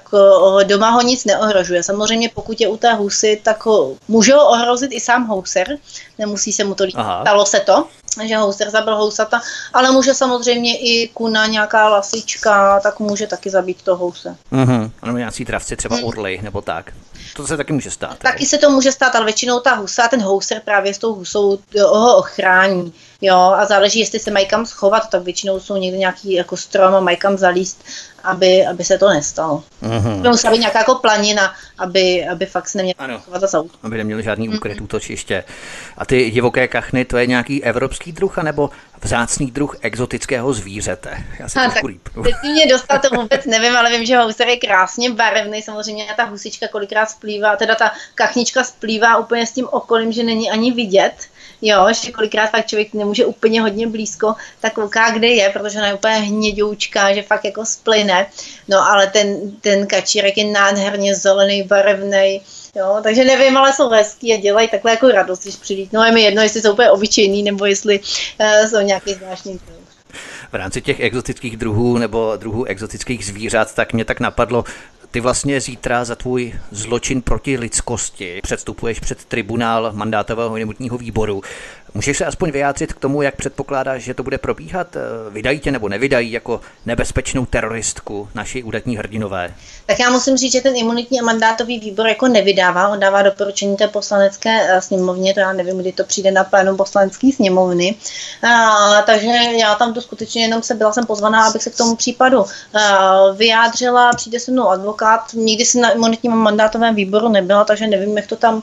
doma ho nic neohrožuje. Samozřejmě pokud je u té husy, tak může ho ohrozit i sám houser, nemusí se mu to líbit. Stalo se to, že houser zabil housata, ale může samozřejmě i kuna, nějaká lasička, tak může taky zabít to house. Ano, nějací dravci, třeba orly, nebo tak. To se taky může stát. Taky se to může stát, ale většinou ta husa, ten houser právě s tou husou ho ochrání. Jo, a záleží, jestli se mají kam schovat, tak většinou jsou někde nějaký jako strom a mají kam zalíst, aby se to nestalo. Musí být nějaká jako planina, aby fakt se neměl schovat za zaut. Aby neměl žádný úkryt, útočiště. A ty divoké kachny, to je nějaký evropský druh, anebo vzácný druh exotického zvířete? Já si trošku lípnu. Teď mě dostal, to vůbec nevím, ale vím, že houser je krásně barevný, samozřejmě ta husička kolikrát splývá, teda ta kachnička splývá úplně s tím okolím, že není ani vidět. Jo, že kolikrát fakt člověk nemůže úplně hodně blízko, tak kouká, kde je, protože ona je úplně hněďoučká, že fakt jako splyne. No ale ten kačírek je nádherně zelený, barevný. Jo, takže nevím, ale jsou hezký a dělají takhle jako radost, když přilítnou. Je mi jedno, jestli jsou úplně obyčejný, nebo jestli jsou nějaký zvláštní druh. V rámci těch exotických druhů nebo druhů exotických zvířat, tak mě tak napadlo, ty vlastně zítra za tvůj zločin proti lidskosti předstupuješ před tribunál mandátového a imunitního výboru. Můžeš se aspoň vyjádřit k tomu, jak předpokládáš, že to bude probíhat? Vydají tě nebo nevydají jako nebezpečnou teroristku naši údatní hrdinové? Tak já musím říct, že ten imunitní a mandátový výbor jako nevydává. On dává doporučení té poslanecké sněmovně, to já nevím, kdy to přijde na plénum poslanecké sněmovny. Takže já tam to skutečně jenom byla jsem pozvaná, abych se k tomu případu vyjádřila. Přijde se mnou advokát. Nikdy jsem na imunitním a mandátovém výboru nebyla, takže nevím, jak to tam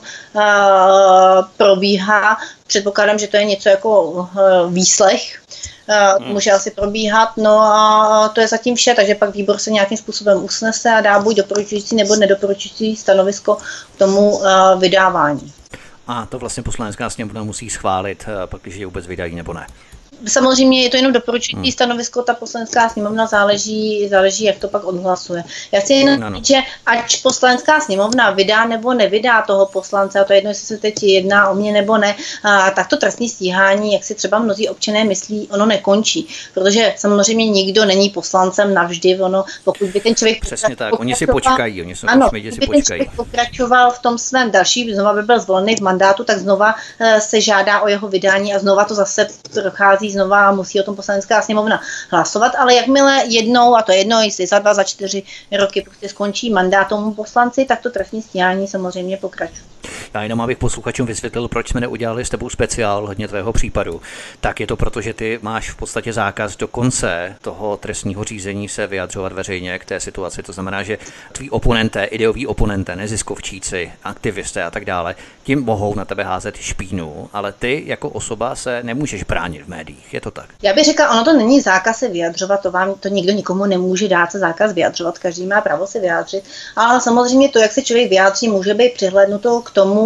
probíhá. Předpokládám, že to je něco jako výslech, může asi probíhat, no a to je zatím vše, takže pak výbor se nějakým způsobem usnese a dá buď doporučující nebo nedoporučující stanovisko k tomu vydávání. A to vlastně poslanecká sněmovna musí schválit, pak když je vůbec vydají nebo ne. Samozřejmě je to jenom doporučující stanovisko, ta poslanecká sněmovna záleží, jak to pak odhlasuje. Já chci jenom říct, že ať poslanecká sněmovna vydá nebo nevydá toho poslance, a to je jedno, jestli se teď jedná o mě nebo ne, tak to trestní stíhání, jak si třeba mnozí občané myslí, ono nekončí. Protože samozřejmě nikdo není poslancem navždy, pokud by ten člověk... Přesně tak, oni si počkají, oni jsou kdyby ten člověk pokračoval v tom svém další, znova by byl zvolený v mandátu, tak znova se žádá o jeho vydání a znova to zase prochází znova a musí o tom poslanecká sněmovna hlasovat, ale jakmile jednou, a to je jedno, jestli za 2, za 4 roky prostě skončí mandát tomu poslanci, tak to trestní stíhání samozřejmě pokračuje. Já jenom abych posluchačům vysvětlil, proč jsme neudělali s tebou speciál hodně tvého případu. Tak je to proto, že ty máš v podstatě zákaz do konce toho trestního řízení se vyjadřovat veřejně k té situaci. To znamená, že tví oponenté, ideoví oponenté, neziskovčíci, aktivisté a tak dále, tím mohou na tebe házet špínu, ale ty jako osoba se nemůžeš bránit v médiích. Je to tak? Já bych řekla, ono to není zákaz se vyjadřovat, to nikdo nikomu nemůže dát se zákaz vyjadřovat, každý má právo se vyjádřit, ale samozřejmě to, jak se člověk vyjádří, může být přihlédnuto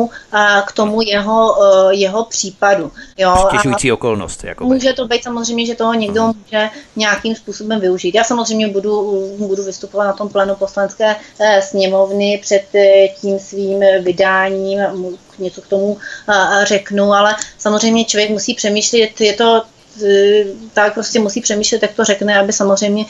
k tomu jeho případu. Přitěžující okolnost. Může to být samozřejmě, že toho někdo může nějakým způsobem využít. Já samozřejmě budu vystupovat na tom plénu poslanecké sněmovny před tím svým vydáním, něco k tomu řeknu, ale samozřejmě člověk musí přemýšlet, je to tak prostě musí přemýšlet, jak to řekne, aby samozřejmě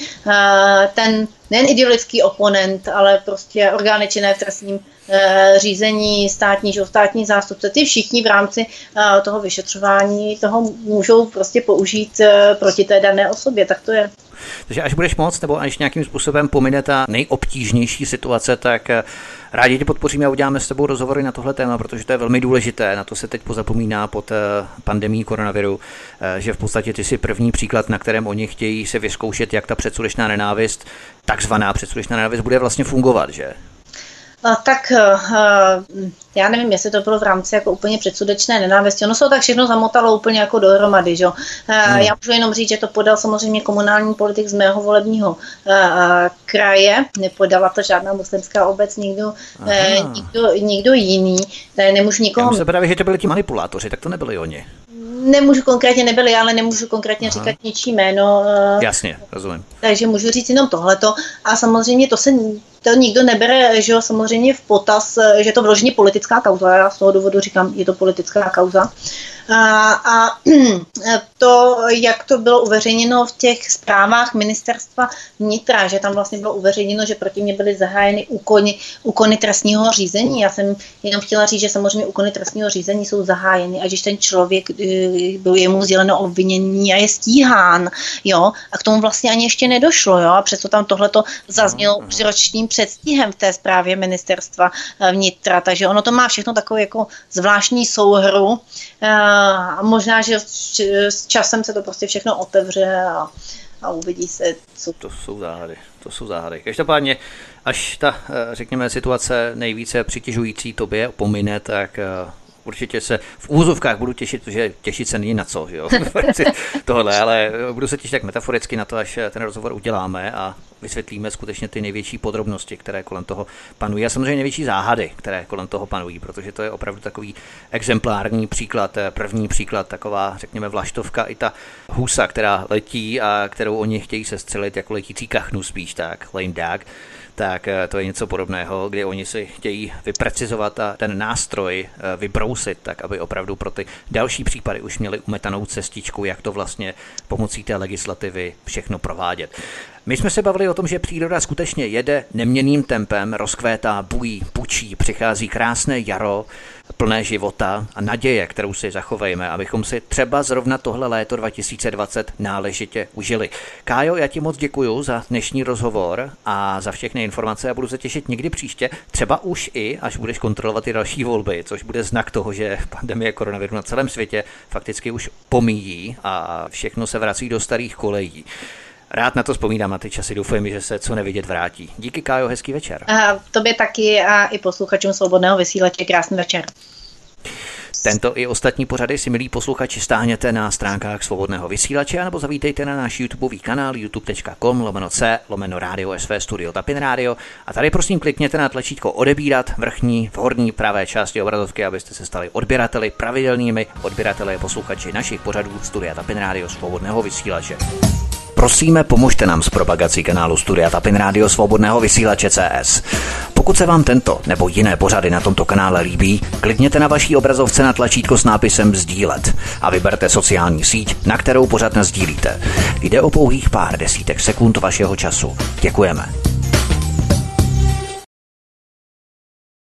ten nejen ideologický oponent, ale prostě orgány činné v trestním řízení, státní zástupce, ty všichni v rámci toho vyšetřování toho můžou prostě použít proti té dané osobě, tak to je. Takže až budeš moct, nebo až nějakým způsobem pomine ta nejobtížnější situace, tak rádi tě podpoříme a uděláme s tebou rozhovory na tohle téma, protože to je velmi důležité. Na to se teď pozapomíná pod pandemií koronaviru, že v podstatě ty jsi první příklad, na kterém oni chtějí se vyzkoušet, jak ta předsudečná nenávist, takzvaná předsudečná nenávist, bude vlastně fungovat, že? Tak já nevím, jestli to bylo v rámci jako úplně předsudečné nenávisti. Ono se to tak všechno zamotalo úplně jako dohromady. Že? Já můžu jenom říct, že to podal samozřejmě komunální politik z mého volebního kraje. Nepodala to žádná muslimská obec, nikdo jiný. Nemůžu nikoho... Já se právě, že to byli ti manipulátoři, tak to nebyli oni. Nemůžu konkrétně, nebyli, ale nemůžu konkrétně říkat ničí jméno. Jasně, rozumím. Takže můžu říct jenom tohleto. A samozřejmě to nikdo nebere, že jo, samozřejmě v potaz, že je to vloženě politická kauza. Já z toho důvodu říkám, je to politická kauza. A to, jak to bylo uveřejněno v těch zprávách ministerstva vnitra, že tam vlastně bylo uveřejněno, že proti mě byly zahájeny úkony trestního řízení. Já jsem jenom chtěla říct, že samozřejmě úkony trestního řízení jsou zahájeny a když ten člověk je mu sděleno obvinění a je stíhán, jo, a k tomu vlastně ani ještě nedošlo, jo, a přesto tam tohleto zaznělo při ročním předstihem v té zprávě ministerstva vnitra, takže ono to má všechno takovou jako zvláštní souhru. A možná, že s časem se to prostě všechno otevře a uvidí se, co... To jsou záhady. Každopádně, až ta, řekněme, situace nejvíce přitěžující tobě pomine, tak určitě se v úzovkách budu těšit, protože těšit se není na co, jo? Tohle, ale budu se těšit tak metaforicky na to, až ten rozhovor uděláme a vysvětlíme skutečně ty největší podrobnosti, které kolem toho panují a samozřejmě největší záhady, které kolem toho panují, protože to je opravdu takový exemplární příklad, první příklad, taková, řekněme, vlaštovka i ta husa, která letí a kterou oni chtějí sestřelit jako letící kachnu spíš, tak, lame duck. Tak to je něco podobného, kdy oni si chtějí vyprecizovat a ten nástroj vybrousit, tak aby opravdu pro ty další případy už měli umetanou cestičku, jak to vlastně pomocí té legislativy všechno provádět. My jsme se bavili o tom, že příroda skutečně jede neměnným tempem, rozkvétá, bují, pučí, přichází krásné jaro, plné života a naděje, kterou si zachovejme, abychom si třeba zrovna tohle léto 2020 náležitě užili. Kájo, já ti moc děkuju za dnešní rozhovor a za všechny informace a budu se těšit někdy příště, třeba už i, až budeš kontrolovat i další volby, což bude znak toho, že pandemie koronaviru na celém světě fakticky už pomíjí a všechno se vrací do starých kolejí. Rád na to vzpomínám, na ty časy, doufám, že se co nevidět vrátí. Díky, Kájo, hezký večer. A tobě taky a i posluchačům Svobodného vysílače krásný večer. Tento i ostatní pořady si, milí posluchači, stáhněte na stránkách Svobodného vysílače anebo zavítejte na náš YouTubeový kanál youtube.com/radio SV Studio Tapin Radio a tady prosím klikněte na tlačítko odebírat vrchní v horní pravé části obrazovky, abyste se stali odběrateli, pravidelnými odběrateli a posluchači našich pořadů Studia Tapin Radio Svobodného vysílače. Prosíme, pomožte nám s propagací kanálu Studia Tapin Radio Svobodného vysílače CS. Pokud se vám tento nebo jiné pořady na tomto kanále líbí, klikněte na vaší obrazovce na tlačítko s nápisem sdílet a vyberte sociální síť, na kterou pořad nasdílíte. Jde o pouhých pár desítek sekund vašeho času. Děkujeme.